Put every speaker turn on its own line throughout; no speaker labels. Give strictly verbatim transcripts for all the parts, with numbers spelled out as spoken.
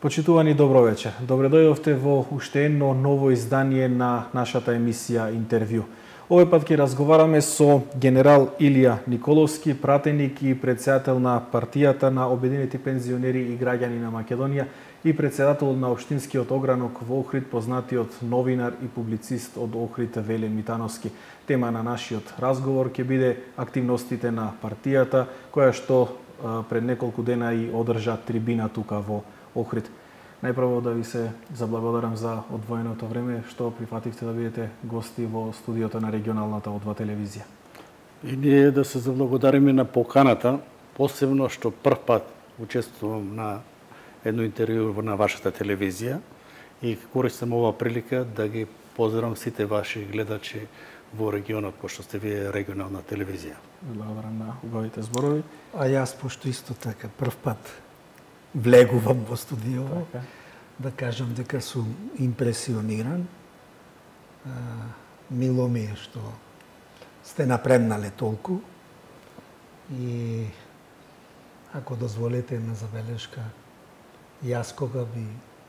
Почитувани, добро вечер. Добре дојдовте во уште едно ново издание на нашата емисија Интервју. Овој пат ќе разговараме со генерал Илија Николовски, пратеник и председател на партијата на Обединети пензионери и граѓани на Македонија и председател на општинскиот огранок во Охрид, познатиот новинар и публицист од Охрид Веле Митановски. Тема на нашиот разговор ќе биде активностите на партијата, која што пред неколку дена и одржа трибина тука во Охрид. Најпрво да ви се заблагодарам за одвоеното време што прифативте да бидете гости во студиото на регионалната О два телевизија.
И ние да се заблагодариме на поканата, посебно што прв пат учествувам на едно интервју на вашата телевизија и користам ова прилика да ги поздравам сите ваши гледачи во регионот, пошто сте вие регионална телевизија.
Благодарам на убавите зборови.
А јас, пошто исто така прв пат влегувам во студиово, така, да кажам дека сум импресиониран. А, мило ми е што сте напреднале толку и ако дозволите една забелешка, јас кога би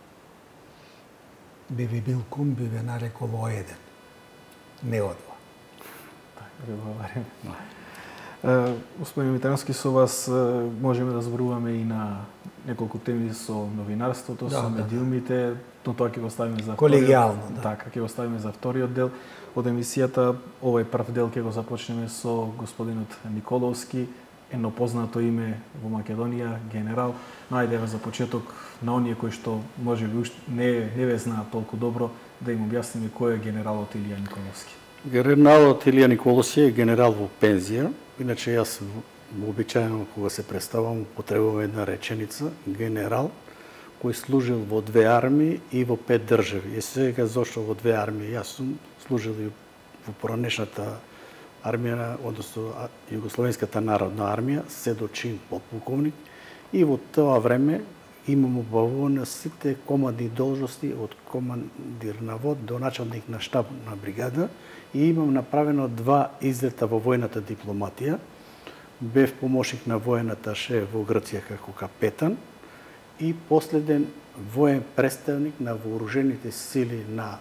би ви бил кум, би ве нарекол О-еден, не О два.
Така, благодарим. Господин Митановски, со вас можеме да зборуваме и на неколку теми со новинарството,
да,
со медиумите, но тоа ќе го оставиме за
колегијално,
вториот,
да.
Така, ќе го оставиме за вториот дел од емисијата. Овој прв дел ќе го започнеме со господинот Николовски, едно познато име во Македонија, генерал. Но ајде за почеток на оние кои што можеби уште не не ве знаат толку добро, да им објасниме кој е генералот Илија Николовски.
Генералот Илија Николовски е генерал во пензија. Иначе јас вообичаено кога се представам употребувам една реченица генерал кој служил во две армии и во пет држави. И сега зошто во две армии? Јас сум служил и во поранешната армија, односно Југословенската народна армија, се до чин подполковник, и во тоа време имам обавувано сите командни должности од командир на вод до началник на штаб на бригада и имам направено два излета во војната дипломатија. Бев помошник на воената шеф во Грција како капетан и последен воен представник на вооружените сили на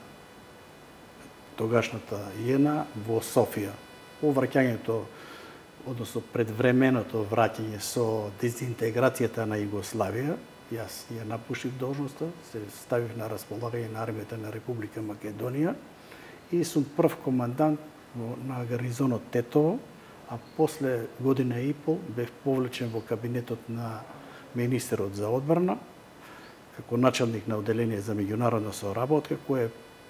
тогашната ЈЕНА во Софија. По враќањето, односно предвременото враќање со дезинтеграцијата на Југославија, јас ја напуштив должноста, се ставив на располагање на армијата на Република Македонија и сум прв командант на гарнизонот Тетово, а после година и пол бев повлечен во кабинетот на министерот за одбрана, како началник на оделение за меѓународна соработка, кој е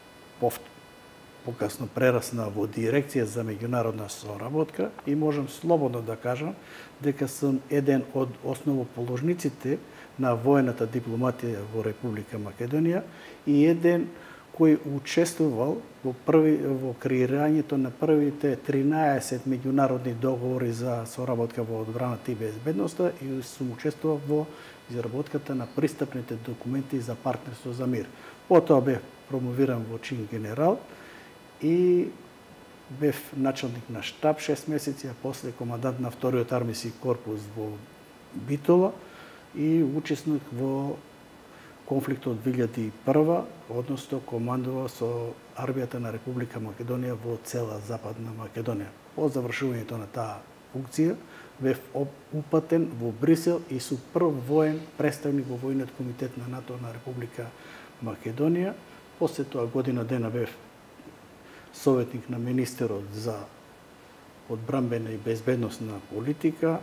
покасно прерасна во дирекција за меѓународна соработка и можам слободно да кажам дека сум еден од основоположниците на воената дипломатија во Република Македонија и еден кој учествувал во први во креирањето на првите тринаесет меѓународни договори за соработка во одбраната и безбедноста и сум учествувал во изработката на пристапните документи за партнерство за мир. Потоа бев промовиран во чин генерал и бев началник на штаб шест месеци, а после командант на вториот армиски корпус во Битола и учесник во конфликтот две илјади и прва, односно командува со армијата на Република Македонија во цела Западна Македонија. По завршувањето на таа функција бев упатен во Брисел и сум прв воен представник во војниот комитет на НАТО на Република Македонија. После тоа година дена бев советник на министерот за одбранбена и безбедносна политика.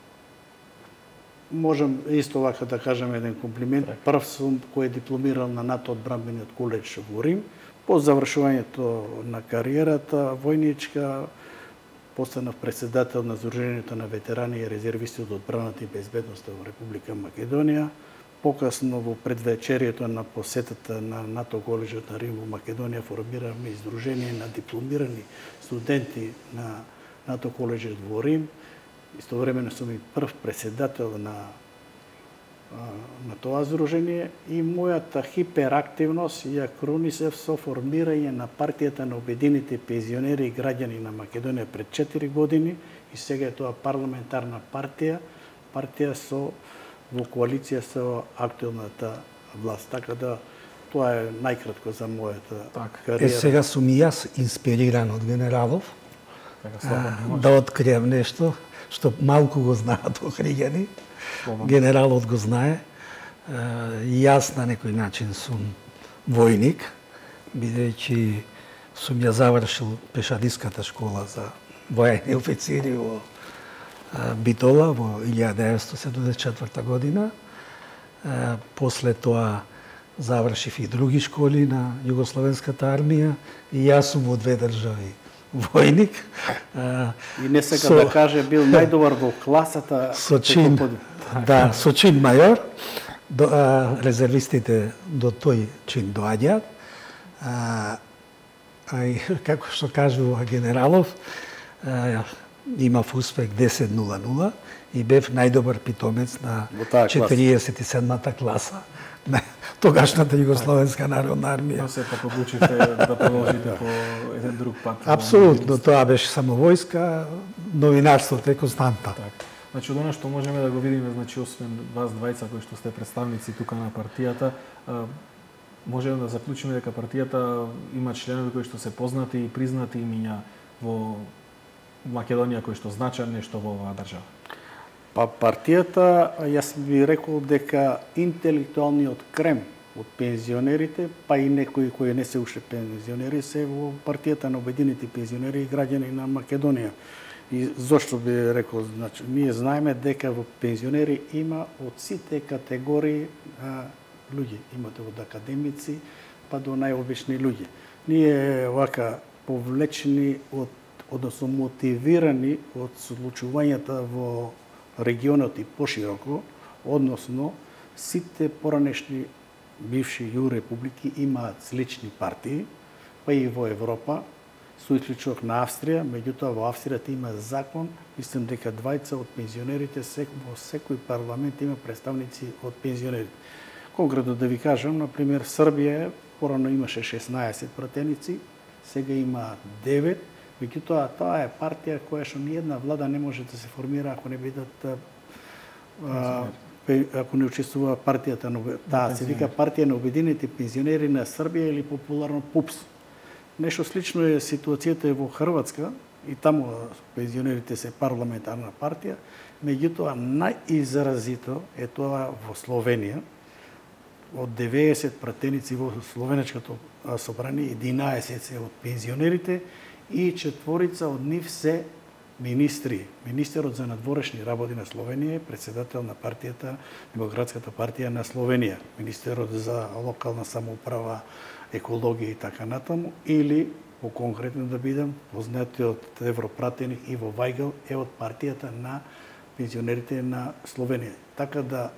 Можам исто вака да кажам еден комплимент. Прв сум кој е дипломирал на НАТО одбранбениот коледж во Рим. По завршувањето на кариерата војничка постанав председател на Сдруженијето на ветерани и резервисти од одбраната и безбедноста во Република Македонија. Покасно во предвечерието на посетата на НАТО коледжот на Рим во Македонија формираме издружение на дипломирани студенти на НАТО коледжот во Рим. Истовремено сум и прв председател на на тоа здружение и мојата хиперактивност ја кронисев со формирање на партијата на Обединети пензионери и граѓани на Македонија пред четири години и сега е тоа парламентарна партија, партија со во коалиција со актуелната власт. Така да тоа е најкратко за мојата
Так.
кариера.
Е, сега сум и јас инспириран од генералов
Така,
а,
слободно,
да откријам нешто што малку го знаат охриѓани. Генералот го знае. А, и јас на некој начин сум војник, бидејќи сум ја завршил пешадиската школа за војни официри во а, Битола во илјада деветстотини седумдесет и четврта година. А, после тоа завршив и други школи на Југословенската армија и јас сум во две држави војник. А,
И не сега
со,
да каже бил најдобар во класата.
Со чин, да, со чин мајор. До, а, резервистите до тој чин доаѓаат. А, а и како што кажува генералов, а, имав успех десет нула нула и бев најдобар питомец на четириесет и седмата класа на тогашната Југословенска народна армија.
Но се пак одлучите да продолжите по еден друг пат.
Апсолутно, тоа беше само војска, новинарството е константа.
Так. Значи, од она што можеме да го видиме, значи, освен вас двајца кои што сте представници тука на партијата, можеме да заклучиме дека партијата има членови кои што се познати и признати имиња во Македонија кои што значат нешто во оваа држава.
Па партијата, јас би рекол дека интелектуалниот крем од пензионерите, па и некои кои не се уште пензионери, се во партијата на обединети пензионери и граѓани на Македонија. И зошто би рекол, значи, ние знаеме дека во пензионери има од сите категории а, луѓе. Имате од академици па до најобични луѓе. Ние вака повлечени од, односно мотивирани од случувањата во регионот и пошироко, односно сите поранешни бивши ју републики имаат слични партии, па и во Европа, со исклучок на Австрија, меѓутоа во Австријата има закон, мислам дека двајца од пензионерите сек, во секој парламент има представници од пензионерите. Конкретно да ви кажам, например, Србија порано имаше шеснаесет пратеници, сега има девет, меѓутоа тоа е партија која што ниедна влада не може да се формира ако не бидат а, ако не учествува партијата на таа се вика партија на обединети пензионери на Србија или популарно ПУПС. Нешто слично е ситуацијата во Хрватска и таму пензионерите се парламентарна партија, меѓутоа најизразито е тоа во Словенија. Од деветдесет пратеници во Словенечкото собрание, единаесет се од пензионерите и четворица од нив се министри. Министерот за надворешни работи на Словенија е председател на партијата, Демократската партија на Словенија. Министерот за локална самоуправа, екологија и така натаму, или, по конкретно да бидам, познатиот европратеник Иво Вајгел е од партијата на пензионерите на Словенија. Така да,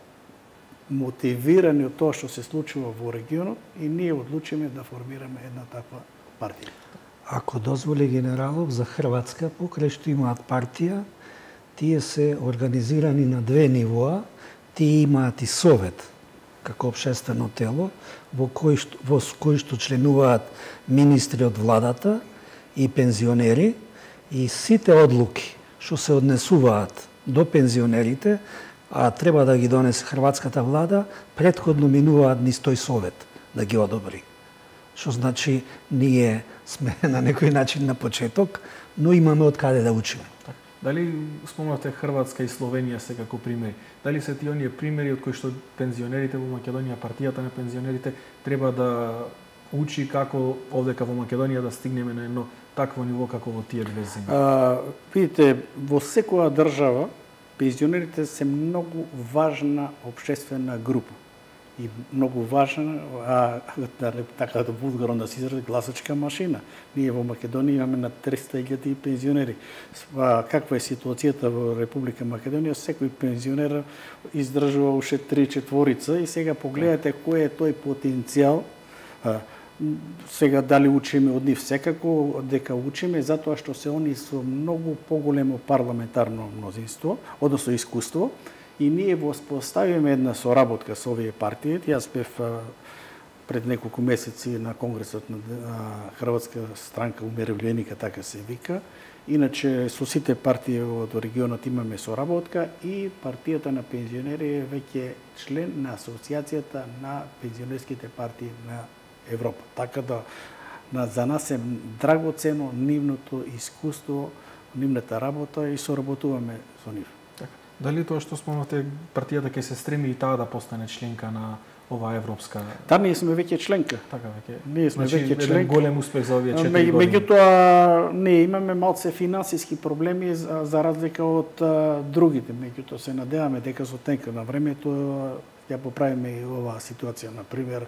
мотивирани од тоа што се случува во регионот, и ние одлучиме да формираме една таква партија.
Ако дозволи генералов, за Хрватска, покрај што имаат партија, тие се организирани на две нивоа, тие имаат и совет, како општествено тело, во кој што, во кој што членуваат министри од владата и пензионери, и сите одлуки што се однесуваат до пензионерите, а треба да ги донесе хрватската влада, претходно минуваат низ тој совет да ги одобри. Што значи ние сме на некој начин на почеток, но имаме од каде да учиме.
Дали спомнавте Хрватска и Словенија се како примери? Дали се тие оние примери од кои што пензионерите во Македонија, партијата на пензионерите треба да учи како овдека во Македонија да стигнеме на едно такво ниво како во тие две земји?
А, видите, во секоја држава пензионерите се многу важна општествена група и многу важна, а, така да вулгарно да се изрази, гласачка машина. Ние во Македонија имаме на триста илјади пензионери. А, каква е ситуацијата во Република Македонија? Секој пензионер издржува уште три четворица и сега погледате кој е тој потенцијал. А, сега дали учиме од нив? Секако дека учиме, затоа што се они со многу поголемо парламентарно мнозинство, односно искуство, и ние воспоставиме една соработка со овие партии. Јас бев пред неколку месеци на Конгресот на Хрватска странка умировљеника, така се вика. Иначе со сите партии од регионот имаме соработка и партијата на пензионери е веќе член на Асоциацијата на пензионерските партии на Европа. Така да на, за нас е драгоцено нивното искуство, нивната работа и соработуваме со нив.
Така. Дали тоа што спомнавте партијата ќе се стреми и таа да постане членка на оваа европска?
Та ние сме веќе членка.
Така веќе.
Ние сме
значи,
веќе членка.
Голем успех за овие четири години.
Меѓутоа ние имаме малце финансиски проблеми за, за разлика од а, другите. Меѓутоа се надеваме дека со текот на времето ја поправиме и оваа ситуација. На пример,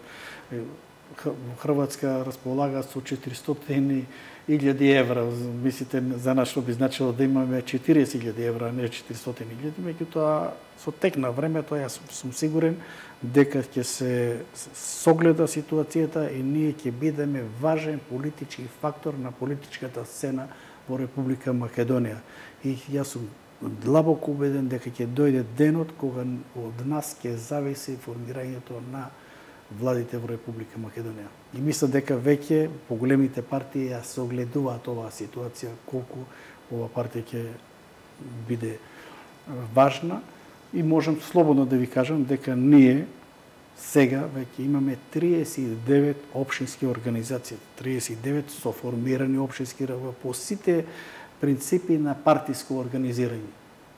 Хрватска располага со четиристотини илјади евра. Мислите за нас што би значило да имаме четириесет илјади евра, а не четиристотини илјади. Меѓутоа со тек на времето јас сум сигурен дека ќе се согледа ситуацијата и ние ќе бидеме важен политички фактор на политичката сцена во Република Македонија. И јас сум длабоко убеден дека ќе дојде денот кога од нас ќе зависи формирањето на владите во Република Македонија. И мисля дека веќе поголемите партии ја согледуваат оваа ситуација, колку ова партија ќе биде важна. И можам слободно да ви кажам дека ние сега веќе имаме триесет и девет општински организации, триесет и девет со формирани општински по сите принципи на партиско организирање.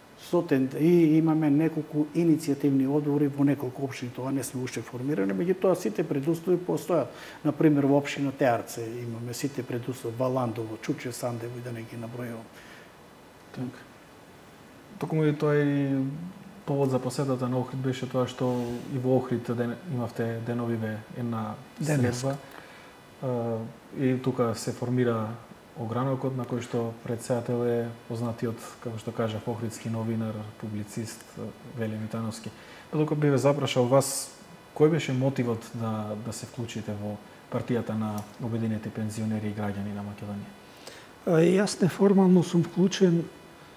И имаме неколку иницијативни одбори во неколку општини, тоа не сме уште формирани, меѓутоа сите предуслови постојат. На пример во општина Теарце имаме сите предуслови, Валандово, Чуче, Сандево и да не ги набројувам.
Така. Токму и тоа и повод за посетата на Охрид беше тоа што и во Охрид ден, имавте деновиве една следба. И тука се формира огранокот на кој што председател е познатиот, како што кажа, охридски новинар, публицист Веле Митановски. Додека би ве запрашал вас, кој беше мотивот да да се вклучите во партијата на Обединети пензионери и граѓани на Македонија?
Јас неформално сум вклучен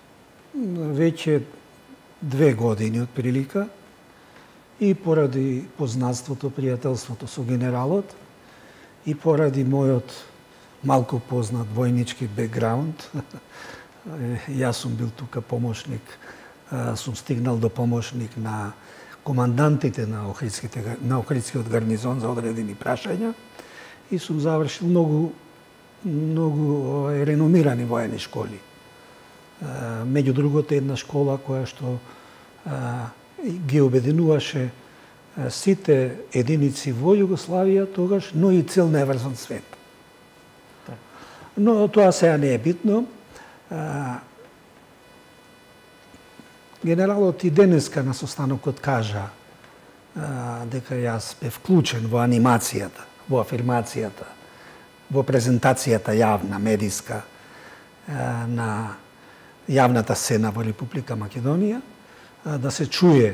веќе две години од прилика и поради познанството, пријателството со генералот и поради мојот малку познат војнички бекграунд. Јас сум бил тука помошник, сум стигнал до помошник на командантите на Охридските на Охридскиот гарнизон за одредени прашања и сум завршил многу многу реномирани воени школи. Меѓу другото една школа која што ги обединуваше сите единици во Југославија тогаш, но и цел неврзан свет. Но тоа сега не е битно. Генералот и денеска на состанокот кажа дека јас бев вклучен во анимацијата, во афирмацијата, во презентацијата јавна, медиска на јавната сцена во Република Македонија, да се чуе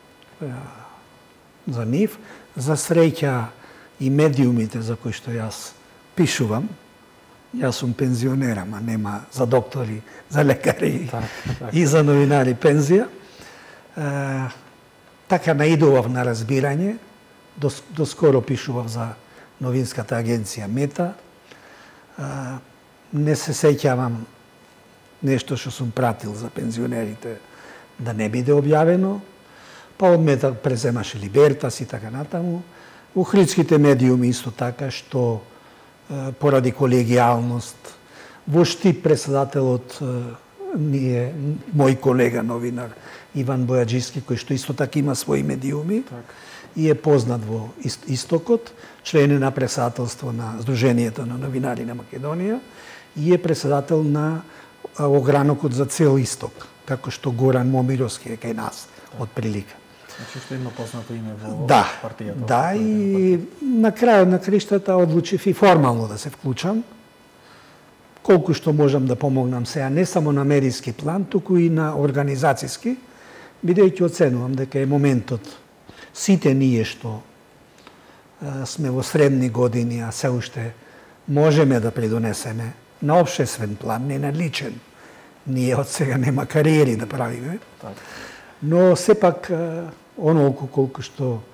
за нив, за среќа и медиумите за кои што јас пишувам. Јас сум пензионер, ама нема за доктори, за лекари так, так. и за новинари пензија. Е, така наидував на разбирање, доскоро пишував за новинската агенција Мета. Е, не се сеќавам нешто што сум пратил за пензионерите да не биде објавено, па од Мета преземаше Либертас и така натаму. Охридските медиуми исто така, што поради колегијалност, во Штип председателот ни е мој колега новинар Иван Бојаджиски, кој што исто така има своји медиуми так. и е познат во Истокот, член е на председателство на Сдруженијето на новинари на Македонија и е председател на огранокот за цел Исток, како што Горан Момировски е кај нас, од прилика.
Значи што едно познато име во
да,
партијата.
Да, и на крајот на криштата одлучив и формално да се вклучам, колку што можам да помогнам сега, не само на медиски план, туку и на организацијски, бидејќи оценувам дека е моментот сите ние што е, сме во средни години, а се уште можеме да придонесеме на општествен план, не на личен. Ние од сега нема кариери да правиме. Так. Но сепак онолку колку што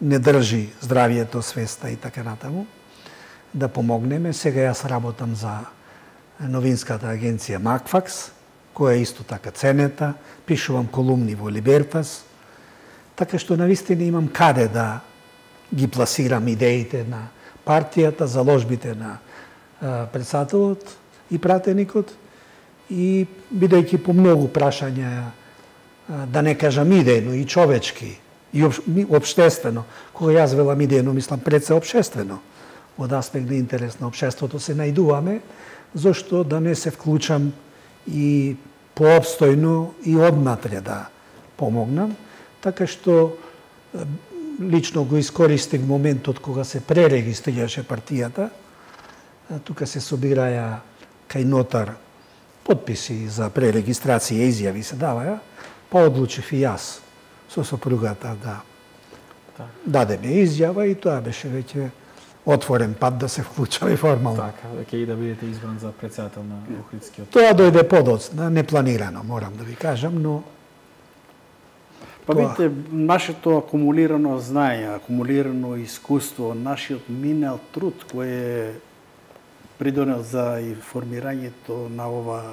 не држи здравието, свеста и така натаму, да помогнеме. Сега јас работам за новинската агенција Макфакс, која е исто така ценета, пишувам колумни во Либертас, така што навистина имам каде да ги пласирам идеите на партијата, заложбите на председателот и пратеникот, и бидејќи по многу прашања, да не кажам идејно и човечки, и општествено, кога јас велам идејно, мислам пред се општествено, од аспект на интерес на општеството се најдуваме, зашто да не се вклучам и поопстојно и однатре да помогнам, така што лично го искористив моментот кога се пререгистрираше партијата. Тука се собираја кај нотар подписи за пререгистрација, изјави се даваја, па одлучив и јас со сопругата да дадеме изјава и тоа беше веќе отворен пат да се вклучаме формално.
Така, веќе и да бидете избран за председател на Охридскиот.
Тоа дојде подоцна, непланирано, морам да ви кажам, но
Па видите, нашето акумулирано знаење, акумулирано искуство, нашиот минал труд кој е придонел за и формирањето на ова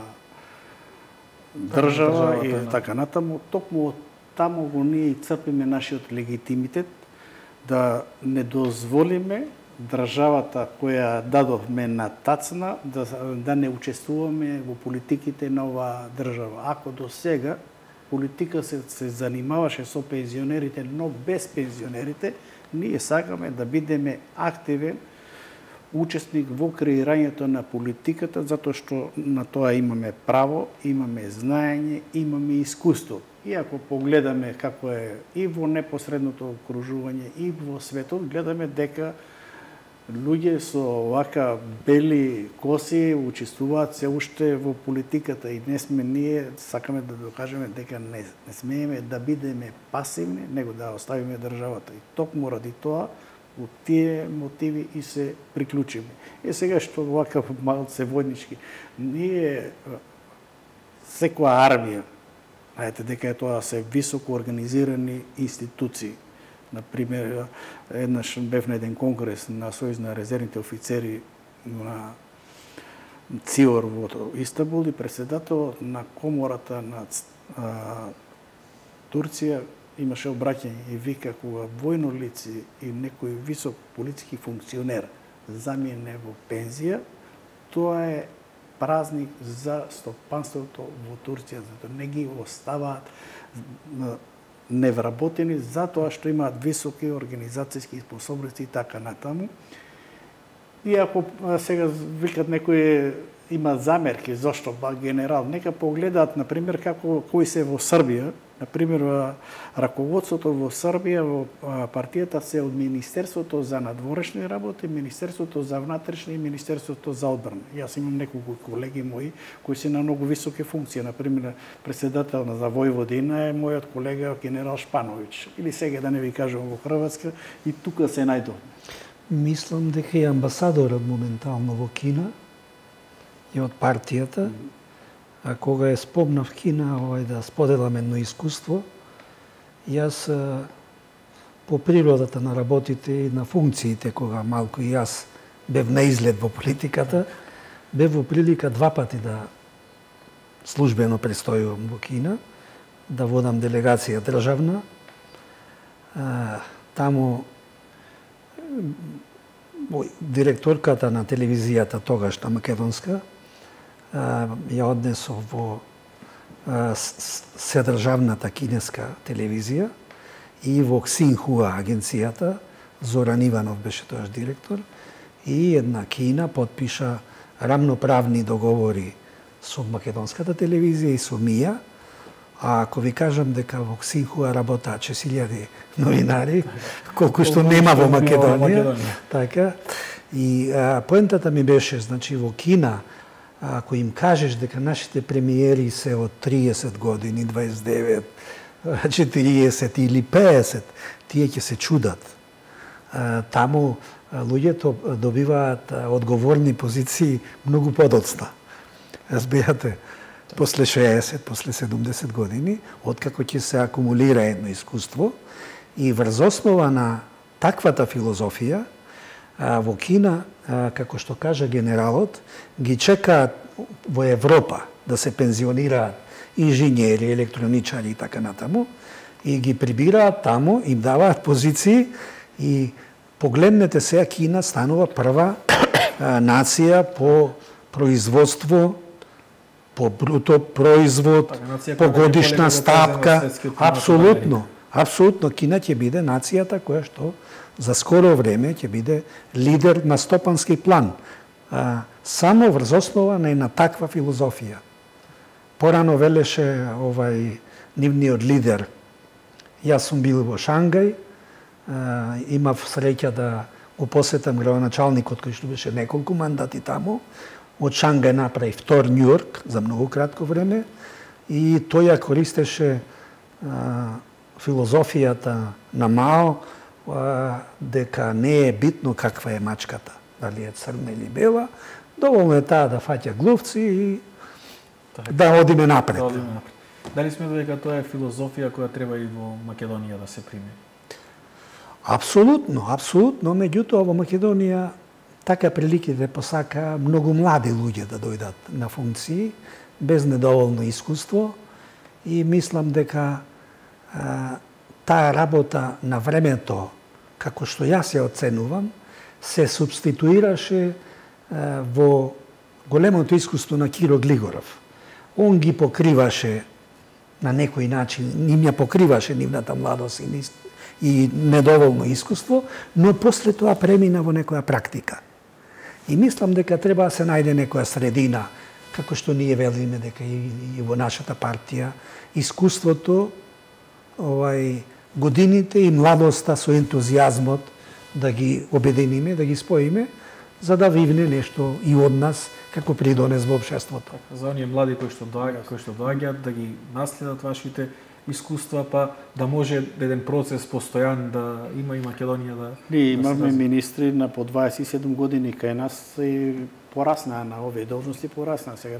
држава и така натаму, токму од таму го ние црпиме нашиот легитимитет да не дозволиме државата која дадовме на тацна да, да не учествуваме во политиките на оваа држава. Ако до сега политика се, се занимаваше со пензионерите, но без пензионерите, ние сакаме да бидеме активен учесник во креирањето на политиката, затоа што на тоа имаме право, имаме знаење, имаме искуство. И ако погледаме како е и во непосредното окружување, и во светот, гледаме дека луѓе со вака бели коси учествуваат се уште во политиката и не сме ние, сакаме да докажеме дека не, не смееме да бидеме пасивни, него да оставиме државата. И токму ради тоа, од тие мотиви и се приклучиме. И сега што вака малце војнички, ние секоја армија, знаете дека е тоа се високо организирани институции. Например, еднаш бев на еден конгрес на Сојуз на резервните офицери на ЦИОР во Истанбул и председателот на комората на а, Турција имаше обраќање и вика кога војно лице и некој висок политички функционер замине во пензија, тоа е празник за стопанството во Турција, затоа не ги оставаат невработени, затоа што имаат високи организацијски способности и така натаму. И ако сега викат некои има замерки зошто ба генерал, нека погледаат на пример како кои се во Србија, на пример раководството во Србија во партијата се од Министерството за надворешни работи, Министерството за внатрешни и Министерството за одбрана. Јас имам неколку колеги мои кои се на многу високи функции, на пример председател на за Војводина е мојот колега генерал Шпановиќ, или сега да не ви кажам во Хрватска, и тука се најдовме.
Мислам дека и амбасадорот моментално во Кина и од партијата, а кога е спомнав Кина, овај да споделам едно искуство, јас по природата на работите и на функциите, кога малку и јас бев на изглед во политиката, бев во прилика два пати да службено престојувам во Кина, да водам делегација државна. Таму директорката на телевизијата тогаш на македонска ја однесов во седржавната кинеска телевизија и во Ксинхуа агенцијата, Зоран Иванов беше тоаш директор, и една Кина потпиша рамноправни договори со македонската телевизија и со МИА. А ако ви кажам дека во Ксинхуа работаат шест илјади новинари, колку што нема во Македонија, така. И а, поентата ми беше, значи во Кина, ако им кажеш дека нашите премиери се од триесет години, дваесет и девет, четириесет или пеесет, тие ќе се чудат. А, таму луѓето добиваат одговорни позиции многу подоцна. Разбирате? После шеесет, после седумдесет години, откако ќе се акумулира едно искуство и врз основа на таквата филозофија во Кина, како што кажа генералот, ги чекаат во Европа да се пензионираат инженери, електроничари и така натаму, и ги прибираат таму, им даваат позиции и погледнете сега Кина станува прва нација по производство, по бруто производ, по годишна стапка. Апсолутно, апсолутно Кина ќе биде нацијата која што за скоро време ќе биде лидер на стопански план. Само врз основа на една таква филозофија. Порано велеше овај нивниот лидер. Јас сум бил во Шангај, имав среќа да го посетам градоначалникот кој што беше неколку мандати таму. Од Шангај направи втор Њујорк за многу кратко време и тој ја користеше а, филозофијата на Мао а, дека не е битно каква е мачката, дали е црна или бела, доволно е таа да фаќа глувци и так, да одиме напред. Да одиме напред.
Дали сме дека тоа е филозофија која треба и во Македонија да се приме?
Апсолутно, апсолутно, меѓутоа во Македонија така приликите посака многу млади луѓе да дојдат на функции, без недоволно искуство и мислам дека а, таа работа на времето, како што јас ја оценувам, се субституираше а, во големото искуство на Киро Глигоров. Он ги покриваше на некој начин, ним ја покриваше нивната младост и, и недоволно искуство, но после тоа премина во некоја практика. И мислам дека треба да се најде некоја средина, како што ние велиме дека и, и во нашата партија, искуството, овај, годините и младоста со ентузијазмот да ги обединиме, да ги споиме, за да вивне нешто и од нас како придонес во општеството.
За оние млади кои што доаѓаат, кои што доаѓаат да ги наследат вашите искуства, па да може еден процес постојан да има и Македонија да...
Ние имаме да министри на по дваесет и седум години кај нас и порасна на овие должности, порасна сега.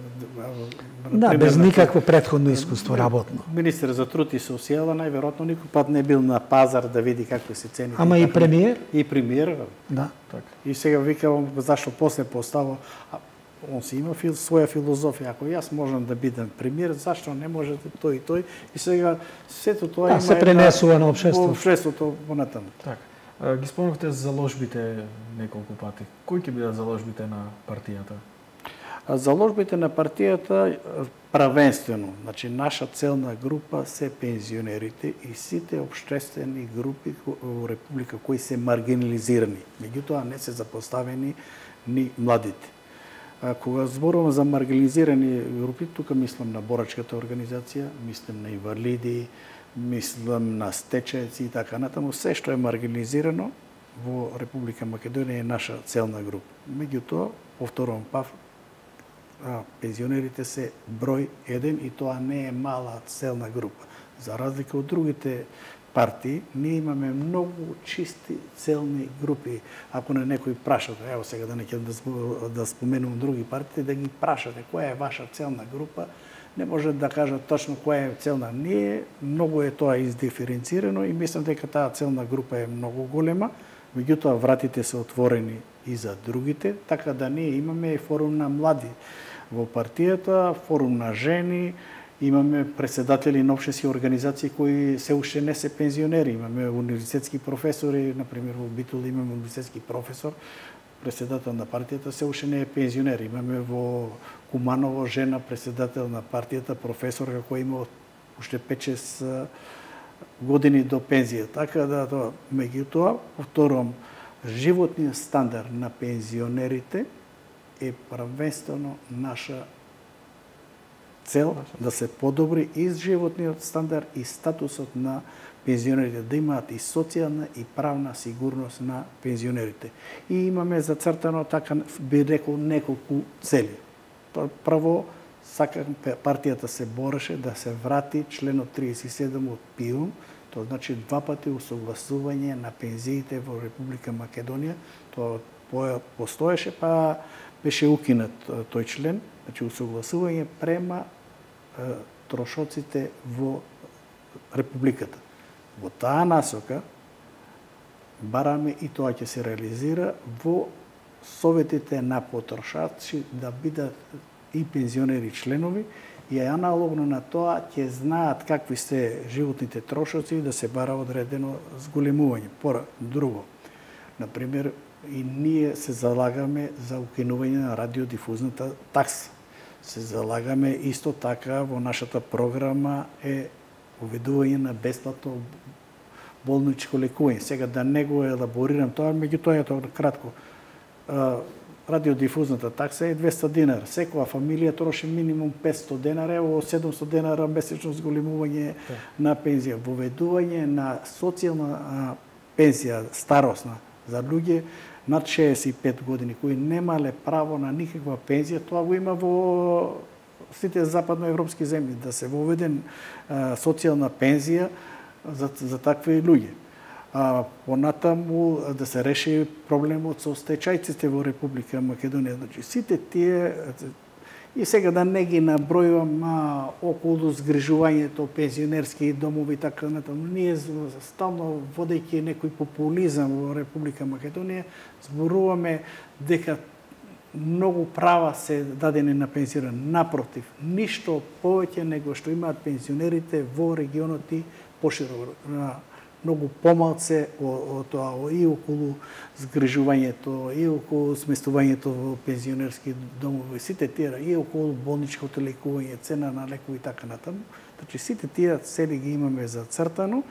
Да, без никакво претходно искуство работно.
Министер за труд и социјала најверојатно никој пат не бил на пазар да види какви се цените.
Ама и премиер?
И премиер.
Да.
Так. И сега викам зашто после постава он си има фил, своја филозофија. Ако јас можам да бидам премиер, зашто не можете тој и тој? И сега сето тоа
да,
има
се пренесува на општеството.
Во општеството понатаму.
Така. Ги спомнавте заложбите неколку пати. Кои ќе бидат заложбите на партијата?
Заложбите на партијата правенствено, значи наша целна група се пензионерите и сите општествени групи во Република кои се маргинализирани. Меѓутоа не се запоставени ни младите. А кога зборувам за маргинализирани групи, тука мислам на борачката организација, мислам на инвалиди, мислам на стечајци и така натаму, се што е маргинализирано во Република Македонија е наша целна група. Меѓутоа, повторувам пав, пензионерите се број еден и тоа не е мала целна група. За разлика од другите партии, ние имаме многу чисти целни групи. Ако не некој прашате, ево сега да не ќе да, да споменувам други партии, да ги прашате која е ваша целна група, не може да кажат точно која е целна. Ние, многу е тоа издиференцирано и мислам дека таа целна група е многу голема, меѓутоа вратите се отворени и за другите, така да ние имаме и форум на млади во партијата, форум на жени, имаме председатели на општински организации кои се уште не се пензионери, имаме универзитетски професори, например во Битол имаме универзитетски професор, председател на партијата се уште не е пензионер. Имаме во Куманово жена председател на партијата, професорка која има уште пет-шест години до пензија. Така да тоа, меѓутоа, повторувам, животниот стандард на пензионерите е првенствено наша цел да се подобри и животниот стандард и статусот на пензионерите, да имаат и социјална и правна сигурност на пензионерите. И имаме зацртано така би рекол неколку цели. Прво, сакам партијата се бореше да се врати членот триесет и седум од ПИУМ, тоа значи два пати усогласување на пензиите во Република Македонија. Тоа постоеше, па беше укинат тој член, значи усогласување према е, трошоците во Републиката. Во таа насока, бараме и тоа ќе се реализира во советите на потрошачи да бидат и пензионери членови и аналогно на тоа ќе знаат какви се животните трошоци да се бара одредено зголемување. Пора, друго, например, и ние се залагаме за укинување на радиодифузната такса. Се залагаме исто така во нашата програма е уведување на бесплатно болничко лекување. Сега да не го елаборирам тоа, меѓутоа тоа кратко. Радиодифузната такса е двеста динара. Секоја фамилија троши минимум петсто динара, ево седумсто динара месечно зголемување на пензија. Воведување на социјална пензија старосна за луѓе над шеесет и пет години кои немале право на никаква пензија, тоа го има во сите западноевропски земји, да се воведе социјална пензија за, за такви луѓе. А понатаму да се реши проблемот со стечајците во Република Македонија. Значи сите тие и сега да не ги набројувам а, околу згрижувањето пензионерски домови и така натаму. Ние стално водејќи некој популизам во Република Македонија зборуваме дека многу права се дадени на пензионери. Напротив, ништо повеќе него што имаат пензионерите во регионот и поширо. Многу помалце од тоа и околу згрижувањето, и околу сместувањето во пензионерски домови, сите тие, и околу болничкото лекување, цена на лекови и така натаму. Значи сите тие цели ги имаме зацртано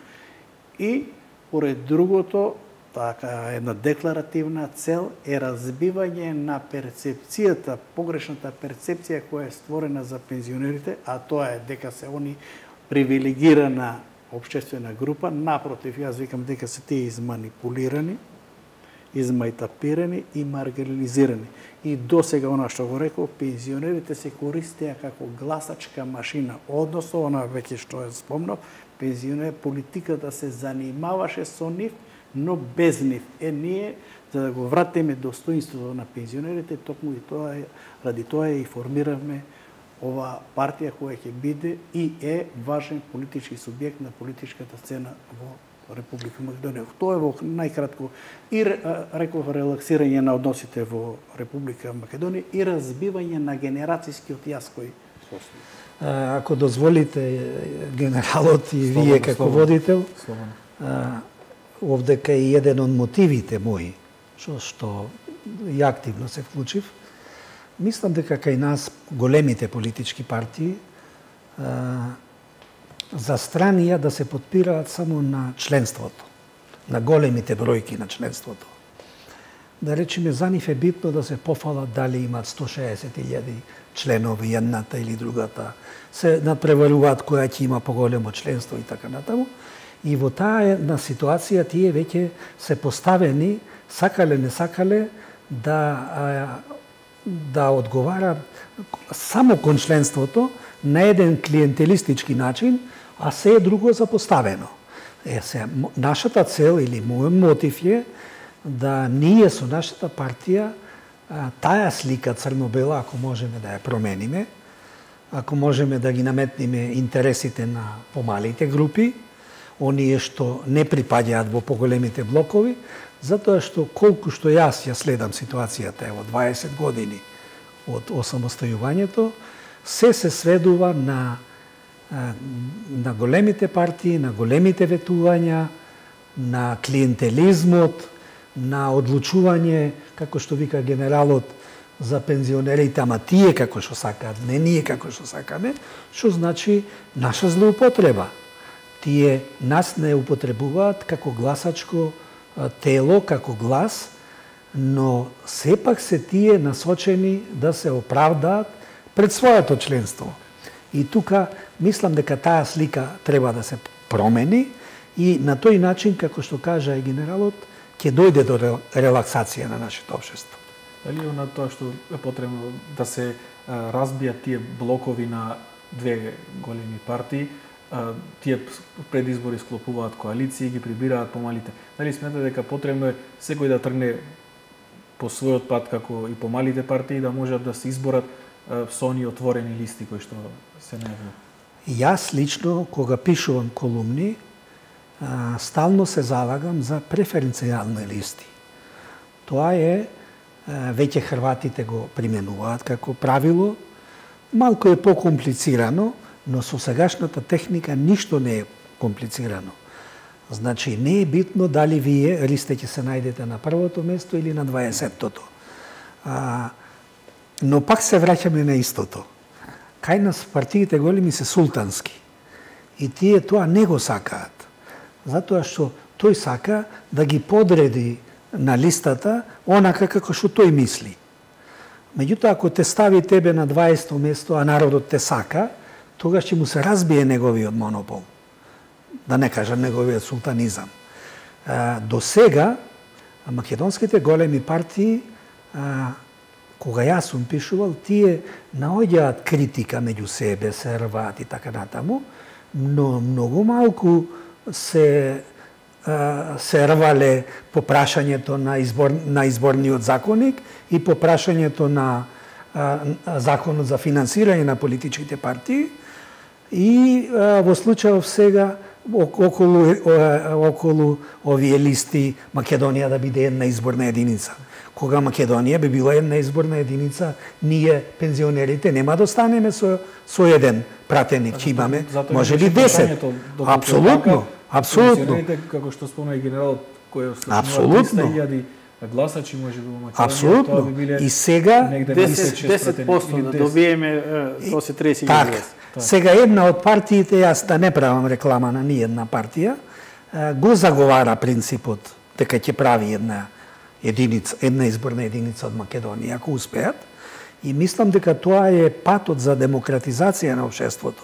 и поред другото, така една декларативна цел е разбивање на перцепцијата, погрешната перцепција која е створена за пензионерите, а тоа е дека се они привилегирана општествена група. Напротив, јас викам дека се тие изманипулирани, измајтапирани и маргинализирани. И досега, она што го рекол, пензионерите се користеа како гласачка машина, односно, она веќе што е спомнав, пензионер, политиката се занимаваше со нив, но без нив. Е, ние, за да го вратиме достоинството на пензионерите, токму и тоа е, ради тоа и формираме ова партија која ќе биде и е важен политички субјект на политичката сцена во Република Македонија. Тоа е во најкратко и реков релаксирање на односите во Република Македонија и разбивање на генерацијскиот јас кој состои.
Ако дозволите, генералот и слободно, вие како слободно, водител, слободно. Овдека е еден од мотивите мои, што, што и активно се вклучив. Мислам дека кај нас големите политички партии а, застранија да се подпираат само на членството, на големите бројки на членството. Да речеме, за нив е битно да се пофалат дали имат сто шеесет илјади членови едната или другата, се надпреваруваат која ќе има поголемо членство и така натаму. И во таа една ситуација тие веќе се поставени, сакале не сакале, да а, да одговарат само кон членството на еден клиентелистички начин, а се е друго запоставено. Е, се, нашата цел или мојот мотив е да ние со нашата партија а, таа слика црно-бела, ако можеме да ја промениме, ако можеме да ги наметниме интересите на помалите групи, оние што не припаѓаат во поголемите блокови, затоа што колку што јас ја следам ситуацијата ево дваесет години од осамостојувањето, се се сведува на на големите партии, на големите ветувања, на клиентелизмот, на одлучување, како што вика генералот, за пензионерите, ама тие како што сакаат, не ние како што сакаме, што значи наша злоупотреба. Тие нас не употребуваат како гласачко тело, како глас, но сепак се тие насочени да се оправдаат пред своето членство. И тука мислам дека таа слика треба да се промени и на тој начин, како што кажа и генералот, ќе дојде до релаксација на нашето општество.
Дали на тоа што е потребно да се а, разбијат тие блокови на две големи партии, а, тие пред избори склопуваат коалиции, ги прибираат помалите. Дали сметате дека потребно е секој да тргне по својот пат, како и помалите партии, да можат да се изборат а, со оние отворени листи кои што се најавуваат?
Јас лично, кога пишувам колумни, стално се залагам за преференцијални листи. Тоа е, веќе хрватите го применуваат како правило, малку е покомплицирано, но со сегашната техника ништо не е комплицирано. Значи, не е битно дали вие листе ќе се најдете на првото место или на дваесеттото. А, но пак се враќаме на истото. Кај нас партиите големи се султански. И тие тоа не го сакаат. Затоа што тој сака да ги подреди на листата онака како што тој мисли. Меѓутоа, ако те стави тебе на дваесетто место, а народот те сака, тогаш ќе му се разбие неговиот монопол. Да не кажам неговиот султанизам. А, до сега, македонските големи партии, а, кога јас сум пишувал, тие наоѓаат критика меѓу себе, се рваат и така натаму, но многу малку се се рвале по прашањето на избор на изборниот законник и по прашањето на а, законот за финансирање на политичките партии и а, во случајов сега околу околу овие листи Македонија да биде една изборна единица. Кога Македонија би била една изборна единица, ние пензионерите нема да останеме со со еден пратеник, ќе имаме можеби десет. Апсолутно. Апсолутно.
Пензионерите, како што спомна и генералот, кој
Апсолутно.
триста илјади гласачи може би во Македонија,
Апсолутно.
тоа би биле
И сега
десет проценти да добиеме, тоа се триесет илјади.
Така. Сега една од партиите, јас да не правам реклама на ни една партија, го заговара принципот дека ќе прави една единица, една изборна единица од Македонија, ако успеат. И мислам дека тоа е патот за демократизација на општеството.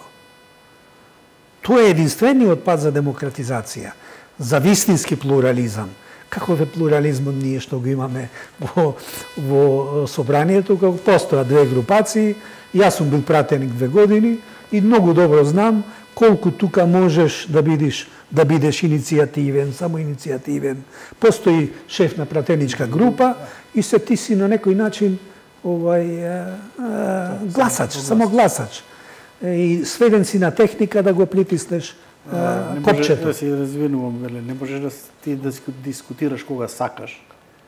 Тоа е единствениот пат за демократизација, за вистински плурализам. Каков е плурализмот ние што го имаме во, во собранието, како постојат две групации, јас сум бил пратеник две години и многу добро знам колку тука можеш да бидеш да бидеш иницијативен, само иницијативен. Постои шеф на пратеничка група и се ти си на некој начин овај а, а, гласач, само гласач. И сведен си на техника да го притиснеш а,
не
копчето.
може да си развинувам, не можеш да ти да дискутираш кога сакаш.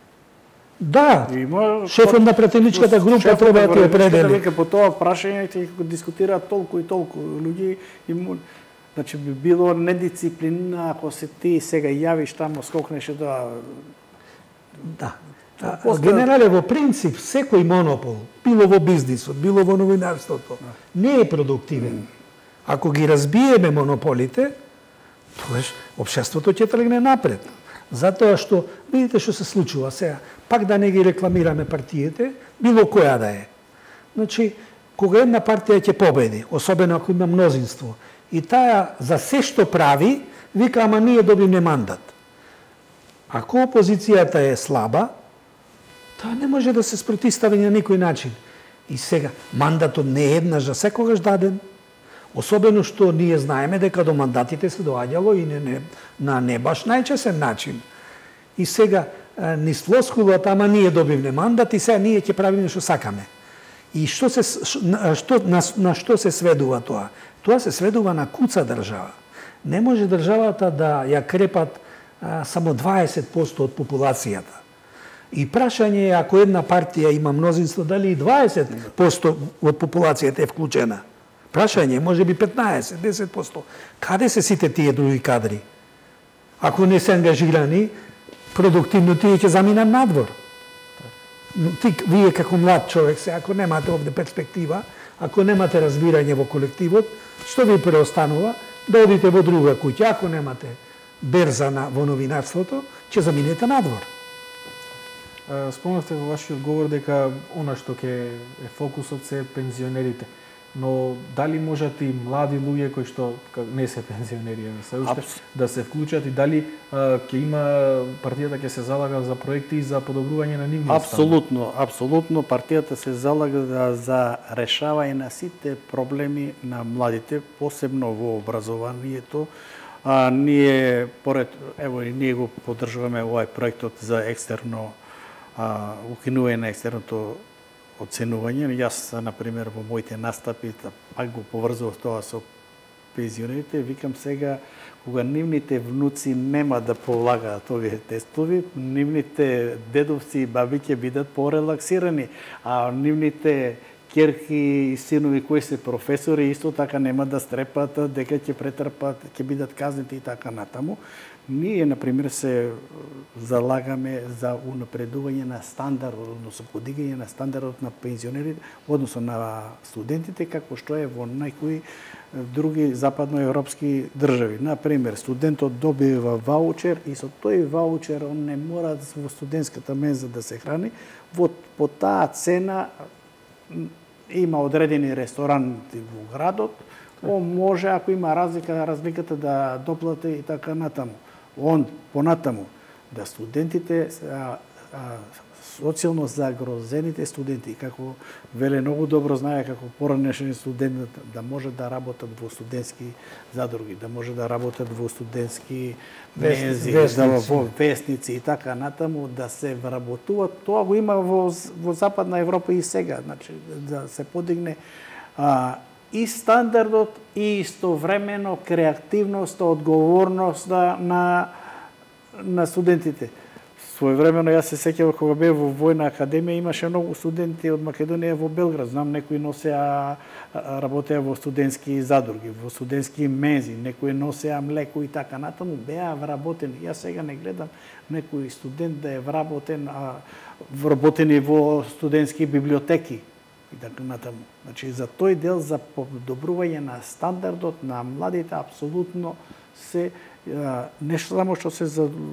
Да,
Има,
шефот на пратеничката група треба да ти определи.
Века по тоа прашање ќе го дискутираат толку и толку луѓе и му, значи би било недисциплина ако се ти сега јавиш таму скокнеш да
Да. А, генерале, во принцип, секој монопол, било во бизнисот, било во новинарството, не е продуктивен. Ако ги разбиеме монополите, тогаш општеството ќе тргне напред. Затоа што, видите што се случува сега, пак да не ги рекламираме партиите, било која да е. Значи, кога една партија ќе победи, особено ако има мнозинство, и таа за се што прави, вика, ама ние добиме мандат. Ако опозицијата е слаба, тоа не може да се спротистави на никој начин. И сега, мандатот не е еднаш за секогаш даден. Особено што ние знаеме дека до мандатите се доаѓало и не, не, на не баш најчесен начин. И сега, ни флоскулата, ама ние добивме мандат и сега ние ќе правиме што сакаме. И што се, што, на, на што се сведува тоа? Тоа се сведува на куца држава. Не може државата да ја крепат а, само дваесет проценти од популацијата. И прашање е, ако една партија има мнозинство, дали и дваесет проценти од популацијата е вклучена? Прашање, може би петнаесет, десет проценти. Каде се сите тие други кадри? Ако не се ангажирани, продуктивно тие ќе заминат надвор. Ти, вие како млад човек, се, ако немате овде перспектива, ако немате разбирање во колективот, што ви преостанува? Да одите во друга куќа, ако немате берза на, во новинарството, ќе заминете надвор.
Спомнавте во вашиот говор дека она што ќе е фокусот се пензионерите. Но дали можат и млади луѓе кои што не се пензионери, се уште, да се вклучат и дали а, ќе има партијата ќе се залага за проекти за подобрување на нивниот стан?
Апсолутно, апсолутно партијата се залага за решавање на сите проблеми на младите, посебно во образованието. А, ние поред ево и ние го поддржуваме овој проектот за екстерно а, укинување на екстерното оценување. Јас, например, во моите настапи, пак го поврзував тоа со пензионерите, викам сега, кога нивните внуци нема да полагаат овие тестови, нивните дедовци и баби ќе бидат порелаксирани, а нивните ќерки и синови кои се професори исто така нема да стрепат дека ќе претрпат, ќе бидат казнети и така натаму. Ние, например, се залагаме за унапредување на стандардот, односно подигање на стандардот на пензионерите, односно на студентите, како што е во најкои други западноевропски држави. Например, студентот добива ваучер и со тој ваучер он не мора во студентската менза да се храни, во, по таа цена има одредени ресторанти во градот, он може, ако има разлика, разликата да доплати и така натаму. Он, понатаму, да студентите, а, а, социјално загрозените студенти, како веле многу добро знае како поранешен студент да може да работат во студентски задруги, да може да работат во студентски мензи, да во вестници и така натаму, да се вработуваат. Тоа го има во, во Западна Европа и сега, значи да се подигне а, и стандардот и истовремено креативноста, одговорноста на на студентите. Своевремено јас се сеќавам кога бев во војна академија, имаше многу студенти од Македонија во Белград. Знам некои носеа работеа во студентски задруги, во студентски мензи, некои носеа млеко и така натаму, беа вработени. Јас сега не гледам некој студент да е вработен, а вработени во студентски библиотеки и така натаму. Значи за тој дел за подобрување на стандардот на младите апсолутно се не само што се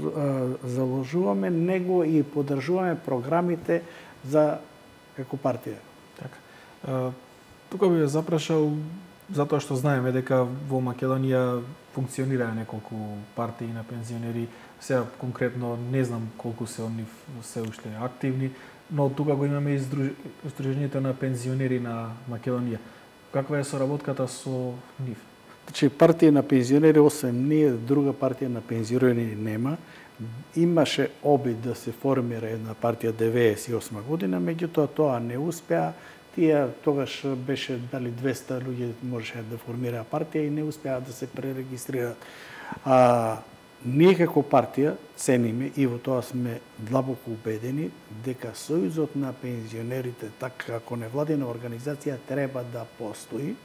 заложуваме, него и поддржуваме програмите за како партија.
Така. Тука би ја запрашал затоа што знаеме дека во Македонија функционираат неколку партии на пензионери. Сега конкретно не знам колку се од нив се уште активни, но тука го имаме и Сдруженијето на пензионери на Македонија. Каква е соработката со нив?
Значи, партија на пензионери, освен ние, друга партија на пензионери нема. Имаше обид да се формира една партија деветдесет и осма година, меѓутоа тоа не успеа. Тие тогаш беше дали двеста луѓе можеше да формира партија и не успеа да се пререгистрираат. А, ние како партија цениме и во тоа сме длабоко убедени дека Сојузот на пензионерите, така како невладина организација, треба да постои.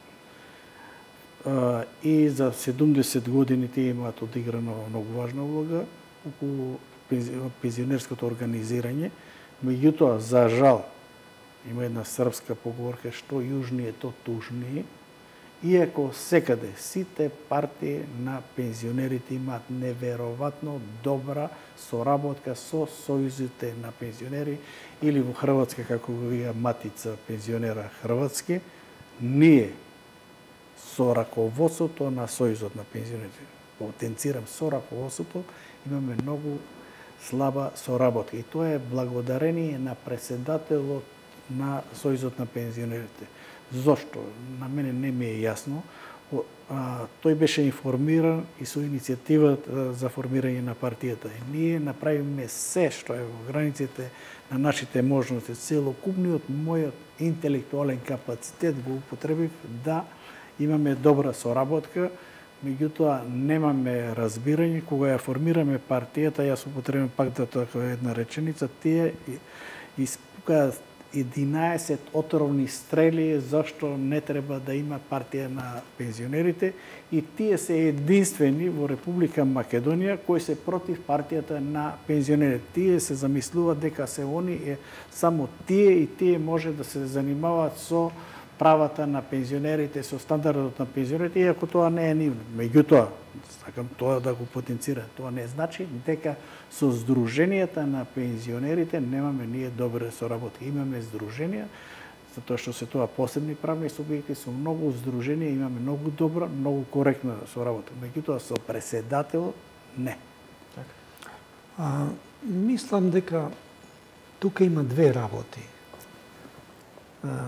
И за седумдесет години тие имаат одиграно многу важна улога околу пензионерското организирање. Меѓутоа, за жал, има една српска поговорка, што јужнije, то тужнije. Иако секаде сите партии на пензионерите имаат неверојатно добра соработка со сојузите на пензионери или во Хрватска, како го вија Матица пензионера Хрватски, ние со раководството на Сојузот на пензионерите, потенцирам со раководството, имаме многу слаба соработка. И тоа е благодарение на председателот на Сојузот на пензионерите. Зошто? На мене не ми е јасно. А, тој беше информиран и со иницијативата за формирање на партијата. И ние направиме се што е во границите на нашите можности, целокупниот мојот интелектуален капацитет го употребив да имаме добра соработка, меѓутоа немаме разбирање. Кога ја формираме партијата, јас употребам пак да тоа една реченица, тие испукаат единаесет отровни стрели зашто не треба да има партија на пензионерите и тие се единствени во Република Македонија кои се против партијата на пензионерите. Тие се замислуваат дека се они е само тие и тие може да се занимаваат со правата на пензионерите, со стандардот на пензионерите, иако тоа не е нивно. Меѓутоа, сакам тоа да го потенцирам, тоа не значи дека со здруженијата на пензионерите немаме ние добра соработка. Имаме здруженија, затоа што се тоа посебни правни субјекти, со многу здруженија имаме многу добра, многу коректна соработка. Меѓутоа, со председателот не.
Така. А, мислам дека тука има две работи. А,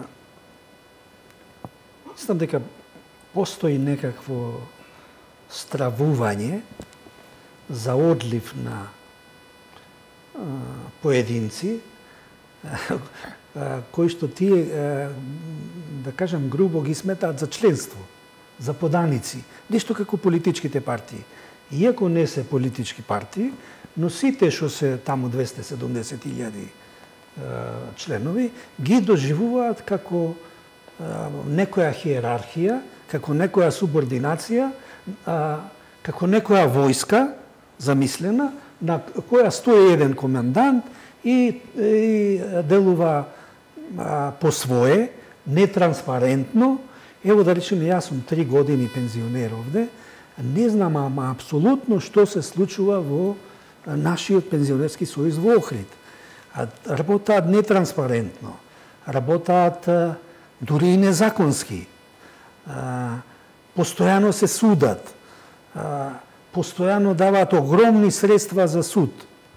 Мислам дека постои некакво стравување за одлив на а, поединци, а, кои што тие, а, да кажем грубо, ги сметаат за членство за поданици, нешто како политичките партии. Иако не се политички партии, но сите што се таму двесте и седумдесет илјади членови ги доживуваат како некоја хиерархија, како некоја субординација, како некоја војска замислена на која стои еден комендант и, и делува а, по свое, нетранспарентно. Ево да речеме, јас сум три години пензионер овде, не знам ама апсолутно што се случува во нашиот пензионерски сојуз во Охрид. Работаат нетранспарентно, работаат дури и незаконски, постојано се судат, постојано даваат огромни средства за суд.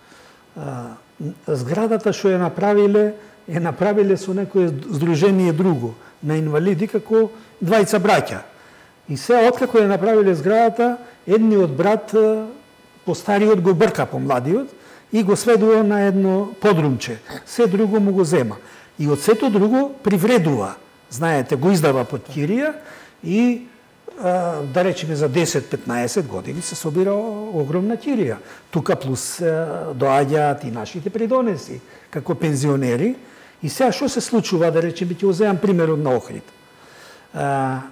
Зградата што ја направиле, ја направиле со некое здружение друго, на инвалиди, како двајца браќа. И се, откако ја направиле зградата, едниот брат, постариот го брка по младиот и го сведува на едно подрумче. Се друго му го зема. И од сето друго привредува. Знаете, го издава под кирија и да речеме за десет-петнаесет години се собира огромна кирија. Тука плюс доаѓаат и нашите придонеси како пензионери. И сега што се случува, да речеме, ќе уземам примерот на Охрид. А,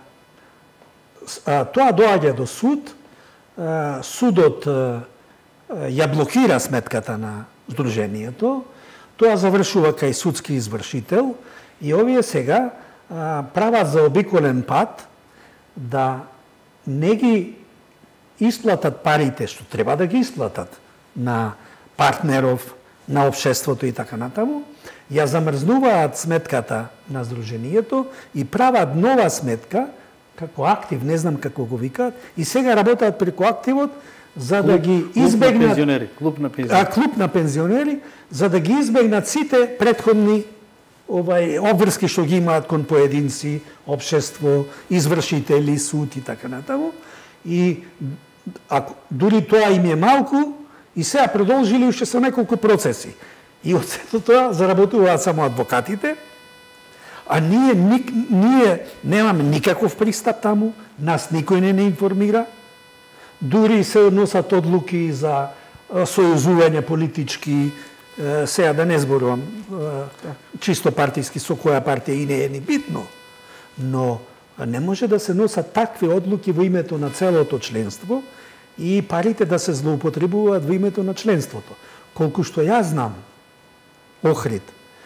а, тоа доаѓа до суд, а, судот а, ја блокира сметката на здруженијето, тоа завршува кај судски извршител и овие сега а, прават за обиколен пат да не ги исплатат парите што треба да ги исплатат на партнеров, на општеството и така натаму, ја замрзнуваат сметката на здруженијето и прават нова сметка како актив, не знам како го викаат, и сега работаат преку активот за да ги избегнат
клуб на пензионери,
а клуб на пензионери, за да ги избегнат сите претходни овај обврски што ги имаат кон поединци, општество, извршители, суд и така натаму. И ако дури тоа им е малку, и сега продолжили уште со неколку процеси. И од сето тоа заработуваат само адвокатите, а ние, ник, ние немаме никаков пристап таму, нас никој не не информира, дури се носат одлуки за сојузување политички, сега да не зборувам чисто партиски со која партија и не е ни битно, но не може да се носат такви одлуки во името на целото членство и парите да се злоупотребуваат во името на членството. Колку што јас знам, Охрид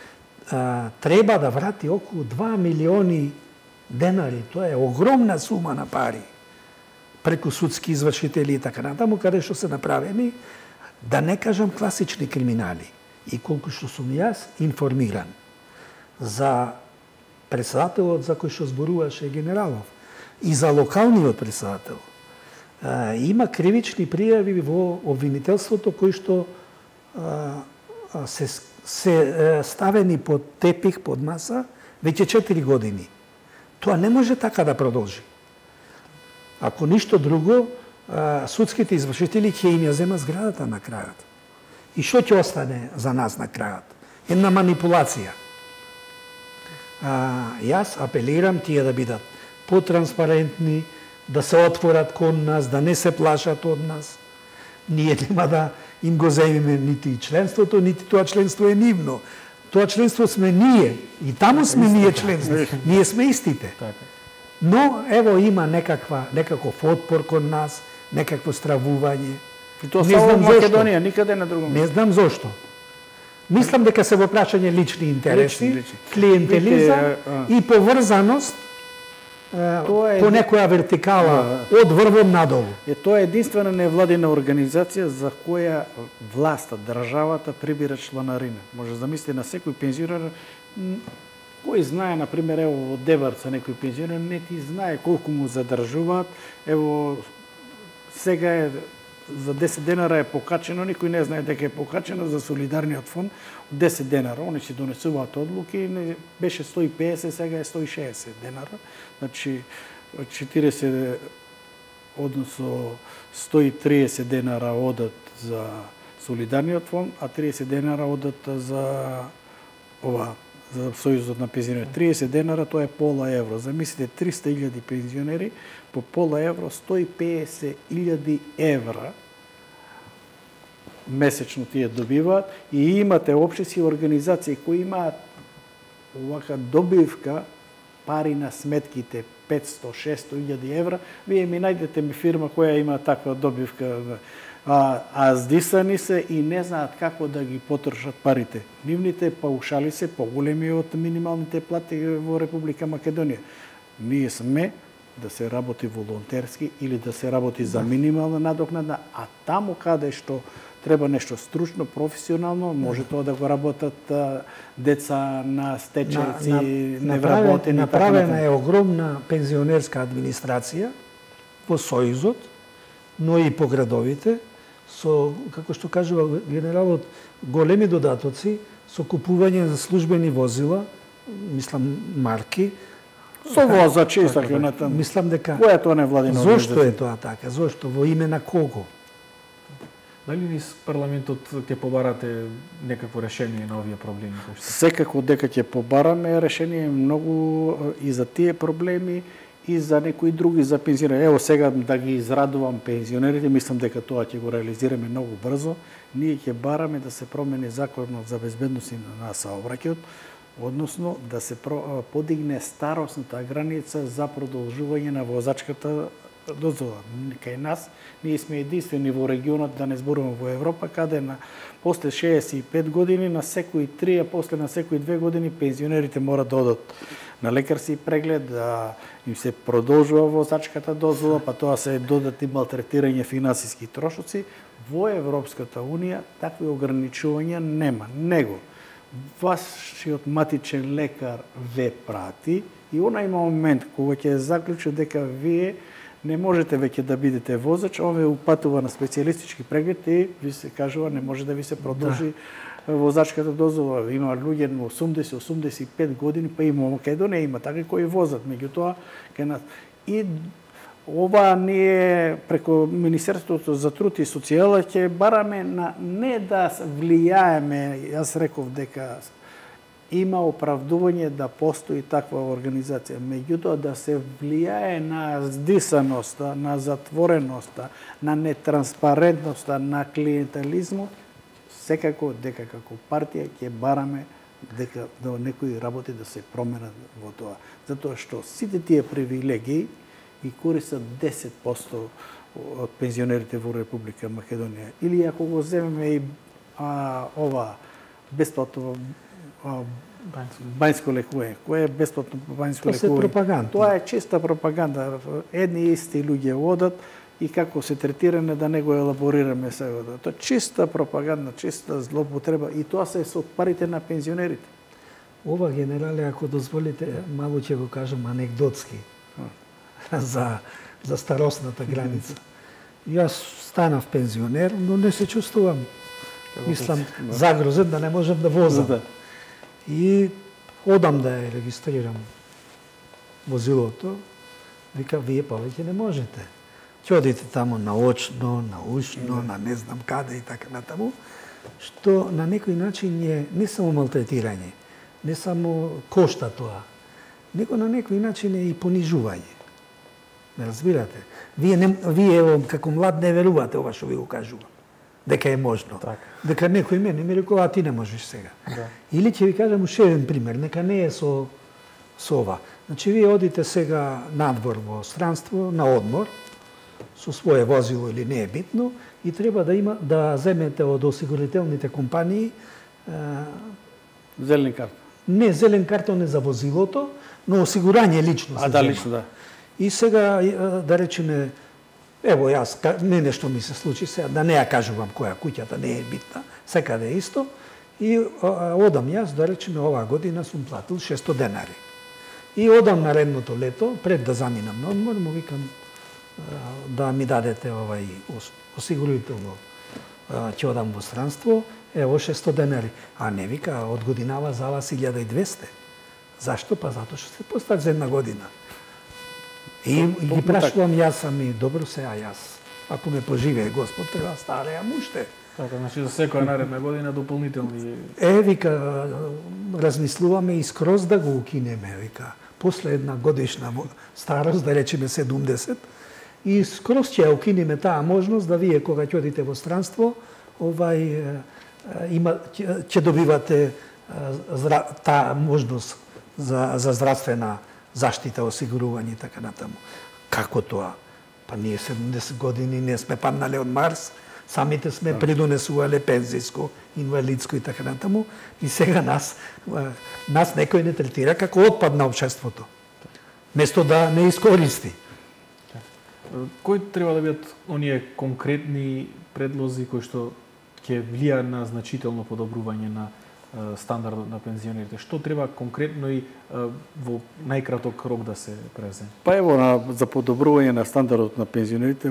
треба да врати околу два милиони денари, тоа е огромна сума на пари, преку судски извршители и така натаму, каде што се направени, да не кажам класични криминали. И колку што сум јас информиран за председателот за кој што зборуваше генералов и за локалниот председател, има кривични пријави во обвинителството кои што се, се ставени под тепих, под маса, веќе четири години. Тоа не може така да продолжи. Ако ништо друго, судските извршители ќе им ја зема зградата на крајот. И што ќе остане за нас на крајот? Една манипулација. А, јас апелирам тие да бидат потранспарентни, да се отворат кон нас, да не се плашат од нас. Ние нема да им го земиме нити членството, нити тоа членство е нивно. Тоа членство сме ние. И таму сме ние членство. Ние сме истите. Но, ево, има некаква, некаков отпор кон нас, некакво стравување.
И тоа само во Македонија, никаде на друго.
Не знам зошто. Мислам дека се во прашање лични интереси, лични, лични. Клиентелиза и поврзаност тоа е по некоја вертикала од врвом надолу.
Е тоа е единствена невладина организација за која власта, државата прибира чланарина. Може замисли на секој пензионер, кој знае, на пример, ево во Дебарца некој пензионер не ти знае колку му задржуваат. Ево сега е за десет денара е покачено, никој не знае дека е покачено за солидарниот фонд десет денара. Они си донесуваат одлуки, беше сто и песет, сега е сто и шеесет денара. Значи четиресет, односно сто и триесет денара одат за солидарниот фонд, а триесет денара одат за ова за Сојузот на пензионери. триесет денара, тоа е пола евро. Замислите, триста илјади пензионери по пола евро, сто и песет илјади евра месечно тие добиваат и имате општеси организации кои имаат овака добивка пари на сметките петсто шесто илјади евра. Вие ми најдете ми фирма која има таква добивка, а, а здисани се и не знаат како да ги потрошат парите. Нивните паушали се поголеми од минималните плати во Република Македонија. Ние сме да се работи волонтерски или да се работи за минимална надокнада, а таму каде што треба нешто стручно, професионално, може тоа да го работат а, деца на стечајци, на, на, невработени.
Направена е огромна пензионерска администрација во Сојузот, но и по градовите, со, како што кажува генералот, големи додатоци, со купување за службени возила, мислам марки,
со возачи и така натаму.
Мислам дека
која тоа невладина
организација? Зошто е тоа така? Зошто? Во име на кого?
Дали низ парламентот ќе побарате некакво решение на овие проблеми?
Секако дека ќе побараме решение многу и за тие проблеми и за некои други за пензионери. Ево сега да ги израдувам пензионерите, мислам дека тоа ќе го реализираме многу брзо. Ние ќе бараме да се промени законот за безбедност на саобраќајот, односно да се подигне старосната граница за продолжување на возачката дозвола. Кај нас, ние сме единствени во регионот, да не зборувам во Европа, каде на после шеесет и пет години, на секои три, а после на секои две години, пензионерите мора да одат на лекарски преглед, да им се продолжува возачката дозвола, па тоа се додатни малтретирање финансиски трошоци. Во Европската Унија такви ограничувања нема. Него, вашиот матичен лекар ве прати и она има момент кога ќе заклучи дека вие не можете веќе да бидете возач, ове упатува на специјалистички преглед и ви се кажува не може да ви се продолжи да. возачката дозвола. Има луѓе на осумдесет осумдесет и пет години, па има Македонија, има такви кои возат, меѓутоа кај нас. И ова ние преку Министерството за труд и социјала ќе бараме на не да влијаеме, јас реков дека има оправдување да постои таква организација, меѓутоа да се влијае на здисаноста, на затвореноста, на нетранспарентноста, на клиентелизмот, секако дека како партија ќе бараме дека до некои работи да се променат во тоа. Затоа што сите тие привилегии и користат десет проценти од пензионерите во Република Македонија. Или ако го земеме и а, ова бесплатно бањско лекување, кое е бесплатно бањско лекување?
Тоа е пропаганда.
Тоа е чиста пропаганда. Едни и исти луѓе одат и како се третираме да не го елаборираме сега. Тоа е чиста пропаганда, чиста злоупотреба и тоа се со парите на пензионерите.
Ова, генерале, ако дозволите, мало ќе го кажам анекдотски за, за старосната граница. Јас станав пензионер, но не се чувствувам, мислам, загрозен да не можам да возам. Да. И одам да ја регистрирам возилото, вика, вие повеќе не можете. Ќе одите таму наочно, научно, на не знам каде и така натаму, што на некој начин е не само малтретирање, не само кошта тоа, него на некој начин е и понижување. Не разбирате? Вие, не, вие ево, како млад не верувате ова што ви го кажувам. Дека е можно. Так. Дека некој мене ми рекол, а ти не можеш сега. Да. Или ќе ви кажам уште еден пример, нека не е со, со ова. Значи, вие одите сега надвор во странство, на одмор, со свое возило или не е битно, и треба да има да земете од осигурителните компании а,
зелен картон.
Не, зелен картон е за возилото, но осигурање лично се
А, да, лично, да.
И сега, да речеме, ево јас, мене што ми се случи сега, да не ја кажувам која куќата не е битна, секаде е исто, и а, одам јас, да речеме, оваа година сум платил шесто денари. И одам наредното лето, пред да заминам на одмор, му викам а, да ми дадете овај осигурително, ќе одам во странство, ево шесто денари. А не вика, од годинава за вас илјада и двесте. Зашто? Па затоа што се постар за една година. И, и ги прашувам, јас сам и добро сега јас. Ако ме поживее Господ, треба стареам уште.
Така, значи за секоја наредна година дополнителни...
Е, вика, размислуваме и скроз да го укинеме, вика. После една годишна старост, да речеме седумдесет, и скроз ќе ја укинеме таа можност да вие кога ќе одите во странство, овај има ќе добивате таа можност за за здравствена заштита, осигурување и така натаму. Како тоа? Па ние седумдесет години не сме паднале од Марс, самите сме придонесувале пензиско, инвалидско и така натаму, и сега нас нас некој не третира како отпад на општеството. Место да не искористи.
Кои треба да бидат оние конкретни предлози кои што ќе влијаат на значително подобрување на стандардот на пензионерите? Што треба конкретно и во најкраток рок да се преземе?
Па ево, на, за подобрување на стандардот на пензионерите,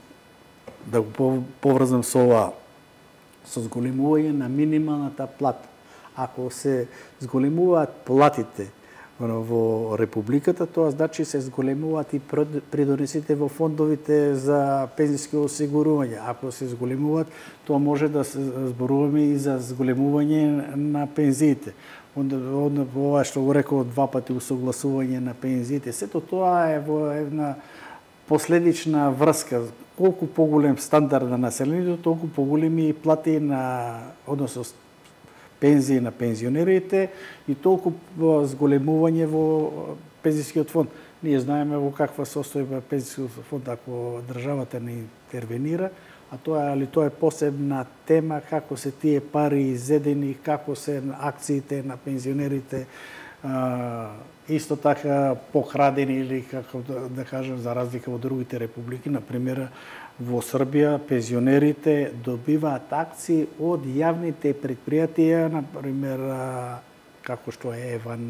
да го поврзам со ова, со зголемување на минималната плата. Ако се зголемуваат платите во Републиката, тоа значи се зголемуваат и придонесите во фондовите за пензиски осигурување. Ако се зголемуваат, тоа може да се зборуваме и за зголемување на пензиите. Онда, онда ова што го реков два пати усогласување на пензиите, сето тоа е во една последична врска. Колку поголем стандард на населението, толку поголеми и плати на, односно пензии на пензионерите и толку зголемување во пензискиот фонд. Ние знаеме во каква состојба пензискиот фонд ако државата не интервенира, а тоа али тоа е посебна тема како се тие пари изедени, како се акциите на пензионерите а, исто така покрадени или како да, да кажам за разлика од другите републики, на пример во Србија пензионерите добиваат акции од јавните предпријатија, на пример како што е Еван,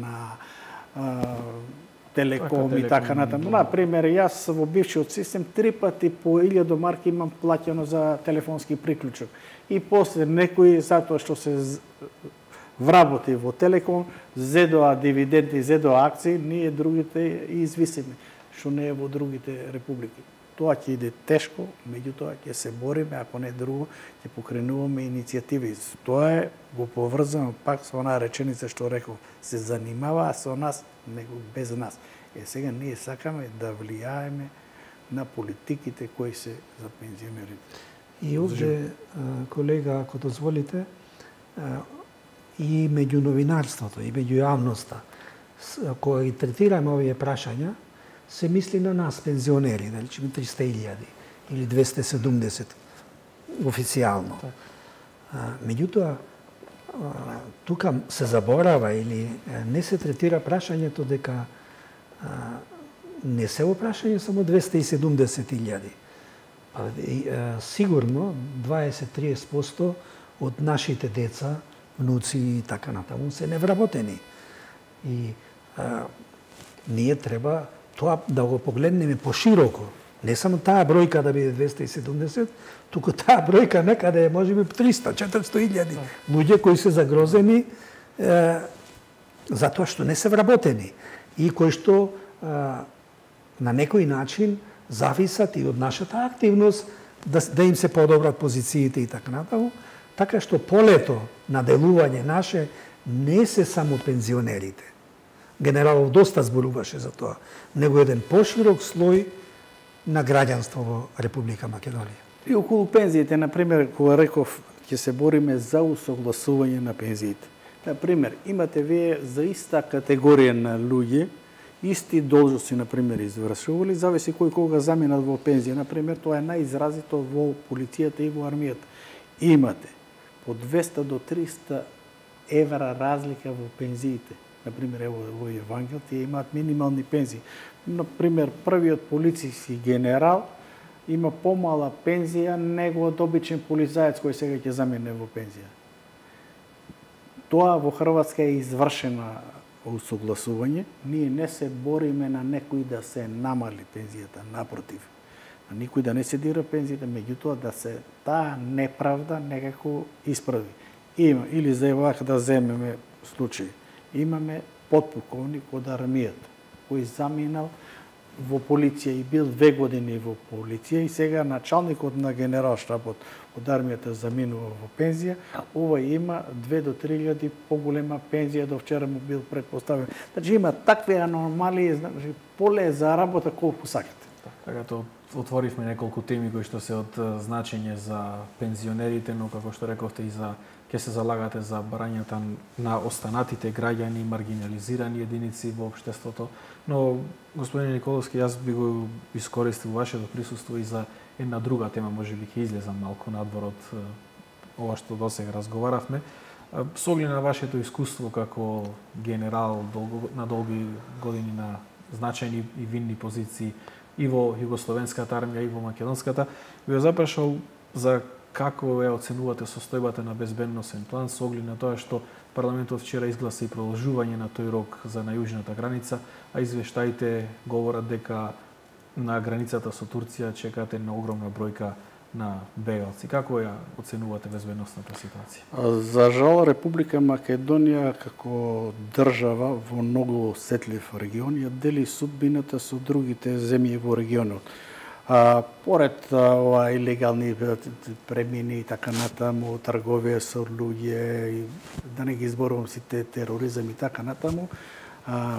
Телеком и така натаму. На пример, јас во бившиот систем три пати по илјаду марки имам плаќено за телефонски приклучок. И после некои затоа што се вработи во Телеком, зедоа дивиденти, зедоа акции, ние другите извисиме, што не е во другите републики. Тоа ќе иде тешко, меѓутоа ќе се бориме, ако не друго, ќе покренуваме иницијативи. Тоа е, го поврзано пак со онаа реченица што реков, се занимаваа со нас, него без нас. Е, сега ние сакаме да влијаеме на политиките кои се за пензионерите.
И овде, колега, ако дозволите, и меѓу новинарството, и меѓу јавноста, кога ги третираме овие прашања, се мисли на нас, пензионери, дали че триста илјади или двесте и седумдесет официјално. Меѓутоа, тука се заборава или не се третира прашањето дека не се во прашање само двесте и седумдесет илјади. Сигурно дваесет до триесет проценти од нашите деца, внуци и така натаму се невработени. И а, ние треба тоа да го погледнеме пошироко. Не само таа бројка да биде двесте и седумдесет, туку таа бројка некаде е можеби триста до четиристо илјади луѓе кои се загрозени е, затоа што не се вработени и кои што е, на некој начин зависат и од нашата активност да, да им се подобрат позициите и така натаму, така што полето на делување наше не се само пензионерите. Генералов доста зборуваше за тоа, него еден поширок слој на граѓанство во Република Македонија.
И околу пензиите, на пример, кога реков ќе се бориме за усогласување на пензиите. На пример, имате вие за иста категорија на луѓе, исти должности, на пример, извршували, зависи кој кога заминат во пензија. На пример, тоа е најизразито во полицијата и во армијата. Имате по двесте до триста евра разлика во пензиите. Например, ево во Евангел, тие имаат минимални пензии. Например, првиот полициски генерал има помала пензија него од обичен полицаец кој сега ќе замине во пензија. Тоа во Хрватска е извршена усогласување. Ние не се бориме на некој да се намали пензијата, напротив. На никој да не се дира пензијата, меѓутоа да се таа неправда некако исправи. Има, или за евак да земеме случај. Имаме подполковник од армијата, кој заминал во полиција и бил две години во полиција и сега началникот на генерал штабот од армијата заминува во пензија, овој има две до три илјади поголема пензија, до вчера му бил предпоставен. Значи има такви аномалии, значи поле за работа колку сакате.
Така тоа отворивме неколку теми кои што се од значење за пензионерите, но како што рековте и за ќе се залагате за барањата на останатите граѓани, маргинализирани единици во општеството. Но, господин Николовски, јас би го искористил вашето присуство и за една друга тема, може би ќе излезам малку надвор од ова што досега разговаравме. Со оглед на вашето искуство како генерал на долги години на значајни и винни позиции и во југословенската армија и во македонската, ви запрашал за како ја оценувате состојбата на безбедносен план со оглед на тоа што парламентот вчера изгласа и продолжување на тој рок за на јужната граница, а извештаите говорат дека на границата со Турција чекате на огромна бројка на бегалци. Како ја оценувате безбедносната ситуација?
За жал, Република Македонија како држава во многу осетлив регион ја дели судбината со другите земји во регионот. А, поред ова илегални премини и така натаму, трговија со луѓе, и да не ги изборувам сите тероризам и така натаму, а,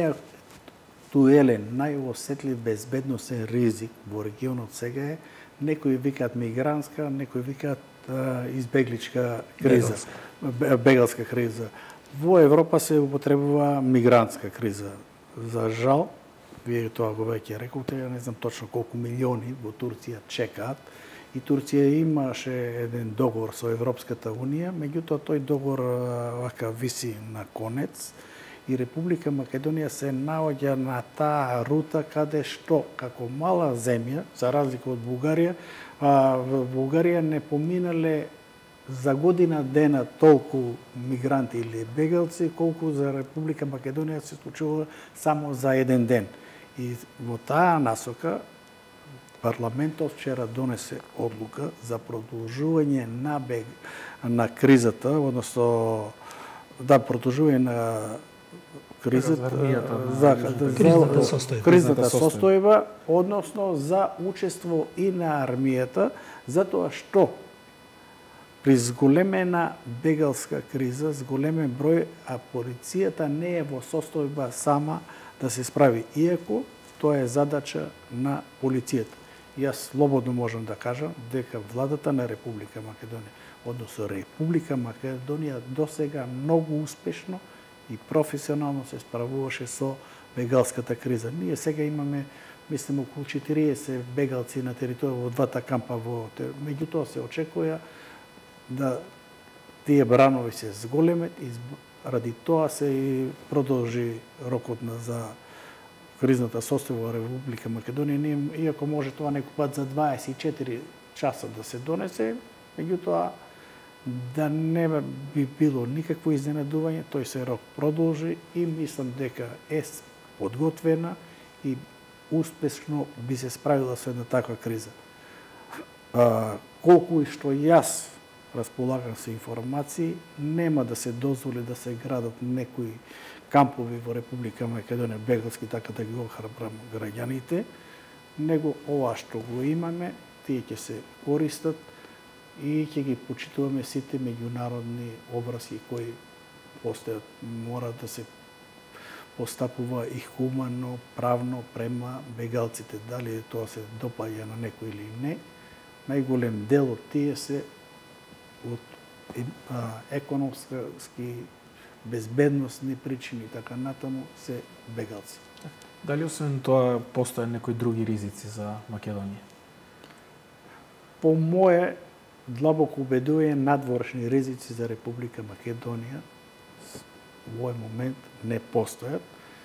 најактуелен, најосетлив безбедносен ризик во регионот сега е, некои викаат мигрантска, некои викаат а, избегличка криза, бегалска. бегалска криза. Во Европа се употребува мигрантска криза. За жал, вие тоа го веќе рековте, ја не знам точно колку милиони во Турција чекаат. И Турција имаше еден договор со Европската Унија, меѓутоа тој договор вака виси на конец и Република Македонија се наоѓа на таа рута каде што како мала земја, за разлика од Бугарија, а, во Бугарија не поминале за година дена толку мигранти или бегалци, колку за Република Македонија се случува само за еден ден. И во таа насока парламентот вчера донесе одлука за продолжување на бег на кризата, односно да продолжување на кризата за
кризната состојба,
кризната состојба, односно за учество и на армијата, затоа што при зголемена бегалска криза, зголемен број, а полицијата не е во состојба сама да се справи, иако тоа е задача на полицијата. Јас слободно можам да кажам дека владата на Република Македонија, односно Република Македонија досега многу успешно и професионално се справуваше со бегалската криза. Ние сега имаме, мислам, околу четириесет бегалци на територија во двата кампа во меѓутоа се очекува да тие бранови се зголемат и ради тоа се и продолжи рокот на за кризната состојба во Република Македонија, иако може тоа некој пат за дваесет и четири часа да се донесе, меѓутоа да не би било никакво изненадување, тој се рок продолжи и мислам дека е подготвена и успешно би се справила со една таква криза. А, колку и што јас располагам со информации, нема да се дозволи да се градат некои кампови во Република Македонија бегалски, така да ги охрабрам граѓаните, него ова што го имаме, тие ќе се користат и ќе ги почитуваме сите меѓународни образи кои постојат. Мора да се постапува и хумано, правно према бегалците. Дали тоа се допаѓа на некој или не, најголем дел од тие се од економски, безбедносни причини, така натаму се бегалци.
Дали освен тоа постојат некои други ризици за Македонија?
По мое длабоко убедување, надворешни ризици за Република Македонија во овој момент не постојат.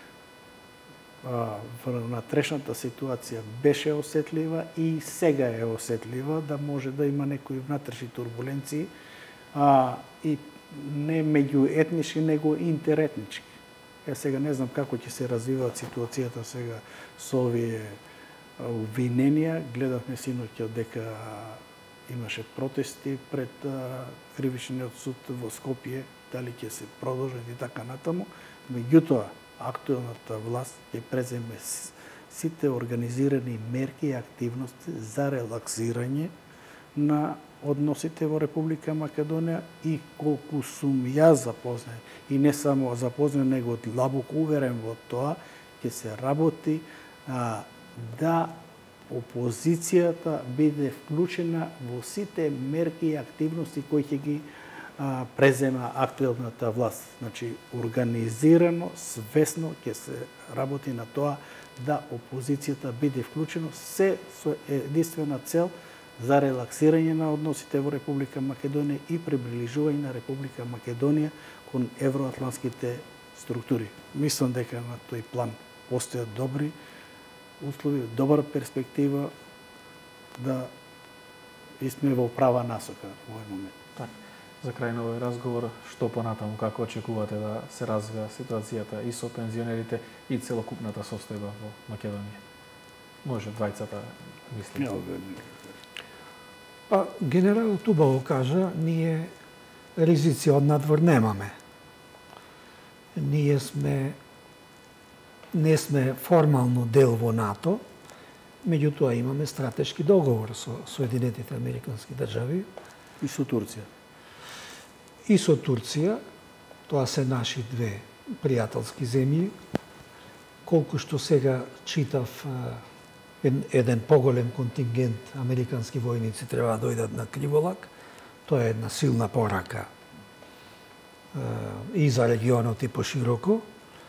Внатрешната ситуација беше осетлива и сега е осетлива, да може да има некои внатрешни турбуленции, а, и не меѓу етнички, него интеретнички. Ја сега не знам како ќе се развива ситуацијата сега со овие обвиненија. Гледавме синоќа дека имаше протести пред кривичниот суд во Скопје, дали ќе се продолжат и така натаму. Меѓутоа, актуелната власт ќе преземе сите организирани мерки и активности за релаксирање на односите во Република Македонија и колку сум јас запознат, и не само запознат, него длабоко уверен во тоа, ќе се работи а, да опозицијата биде вклучена во сите мерки и активности кои ќе ги а, презема актуелната власт. Значи, организирано, свесно ќе се работи на тоа да опозицијата биде вклучена, се со единствена цел за релаксирање на односите во Република Македонија и приближување на Република Македонија кон евроатлантските структури. Мислам дека на тој план постојат добри услови, добра перспектива да сме во права насока во овој момент.
Так, за крај на овој разговор, што понатаму, како очекувате да се развива ситуацијата и со пензионерите и целокупната состојба во Македонија? Може двајцата мислите?
Па, генералот убаво кажа, ние ризици од надвор немаме. Ние сме не сме формално дел во НАТО, меѓутоа имаме стратешки договор со Соединетите Американски држави
и со Турција.
И со Турција, тоа се наши две пријателски земји. Колку што сега читав, еден поголем контингент американски војници треба да дојдат на Криволак, тоа е една силна порака и за регионот и пошироко.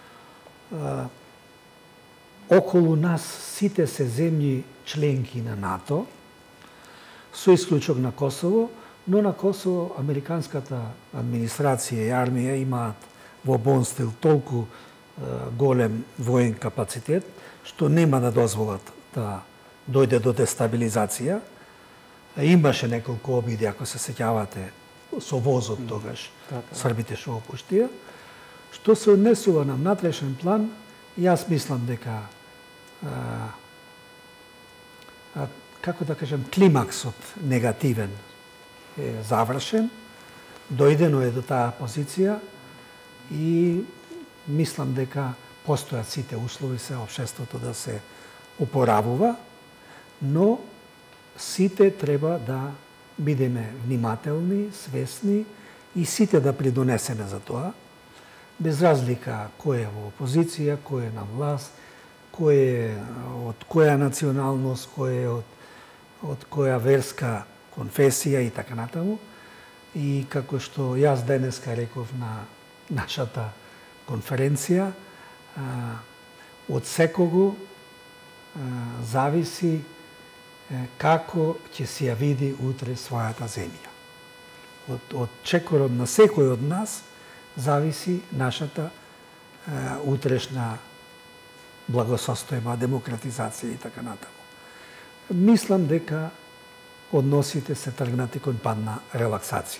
Околу нас сите се земји членки на НАТО, со исклучок на Косово, но на Косово американската администрација и армија имаат во Бонстил толку голем воен капацитет, што нема да дозволат да дојде до дестабилизација. Имаше неколку обиди, ако се сеќавате, со возот тогаш, србите што опуштија. Што се однесува на внатрешен план, јас мислам дека а, а, како да кажем, климаксот негативен е завршен, дојдено е до таа позиција и мислам дека постојат сите услови се општеството да се опоравува, но сите треба да бидеме внимателни, свесни и сите да придонесеме за тоа, без разлика кој е во опозиција, кој е на власт, кој е од која националност, кој е од, од која верска конфесија и така натаму. И како што јас денеска реков на нашата конференција, од секого зависи како ќе се ја види утре својата земја. Од, од чекорот на секој од нас зависи нашата е, утрешна благосостојба, демократизација и така натаму. Мислам дека односите се тргнати кон пат на релаксација.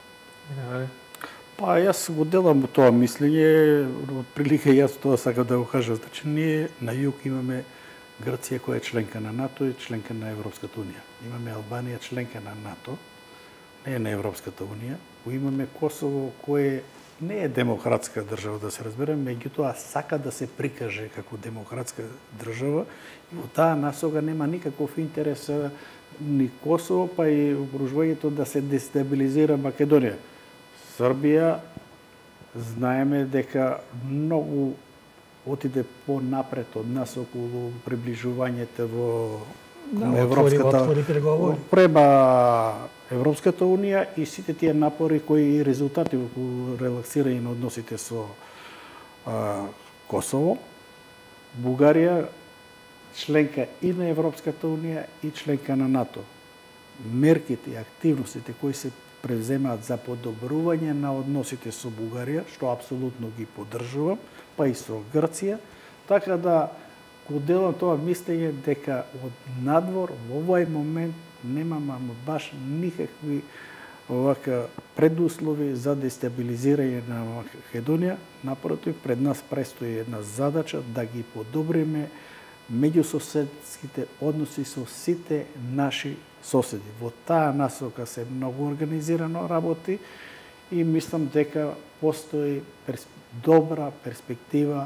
Па јас го делам тоа мислење, од прилика јас тоа сакам да го кажам. Значи, ние на југ имаме Грција која е членка на НАТО и членка на Европската унија. Имаме Албанија членка на НАТО, не е на Европската унија. Имаме Косово кое не е демократска држава, да се разбереме, меѓутоа сака да се прикаже како демократска држава и во таа насока нема никаков интерес ни Косово, па и обружувањето да се дестабилизира Македонија. Србија знаеме дека многу отиде понапред од нас околу приближувањето во
да, Европската отвори, отвори
према Европската унија и сите тие напори кои резултати во релаксирање на односите со а, Косово. Бугарија членка и на Европската унија и членка на НАТО. Мерките и активностите кои се превземаат за подобрување на односите со Бугарија, што апсолутно ги поддржувам, па и со Грција, така да го делам тоа мислење дека од надвор во овој момент немаме баш никакви овака предуслови за дестабилизирање на Македонија. Напротив, пред нас престои една задача да ги подобриме меѓусоседските односи со сите наши соседи. Во таа насока се многу организирано работи и мислам дека постои перс... добра перспектива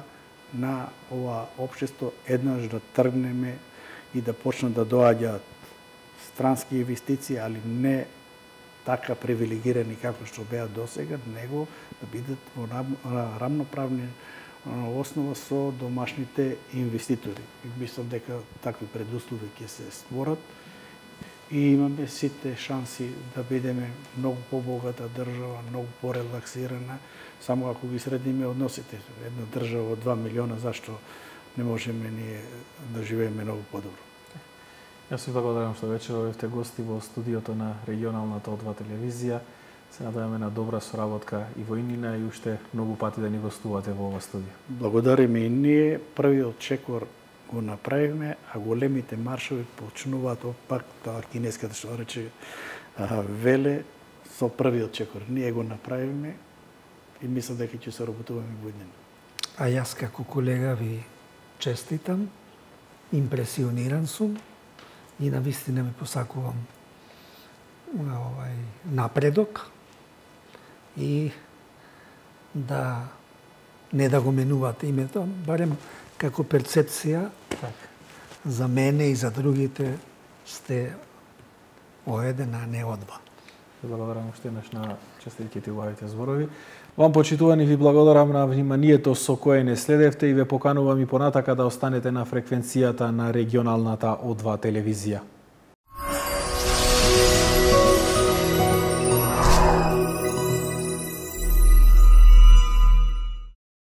на ова општество еднаш да тргнеме и да почнат да доаѓаат странски инвестиции, али не така привилегирани како што беа досега, него да бидат во рамноправни основа со домашните инвеститори. И мислам дека такви предуслови ќе се створат и имаме сите шанси да бидеме многу побогата држава, многу порелаксирана, само ако ги средиме односите. Една држава од два милиона, зашто не можеме ние да живееме многу подобро.
Јас ви благодарам што вечер бевте гости во студиото на регионалната О два телевизија. Се надеваме на добра соработка и во иднина и уште многу пати да ни гостувате во ова студио.
Благодариме и ние. Првиот чекор го направиме, а големите маршови почнуваат пак тоа кинеската што рече веле со првиот чекор. Ние го направиме и мислам дека ќе се работуваме во иднина.
А јас како колега ви честитам, импресиониран сум и навистина ми посакувам овај напредок и да не да го менувате името, барем како перцепција
Так.
за мене и за другите сте О еден, а не О два.
Благодарам уште еднаш на честитките и убавите зборови. Вам, почитувани, ви благодарам на вниманието со кое не следевте и ве поканувам и понатака да останете на фреквенцијата на регионалната О два телевизија.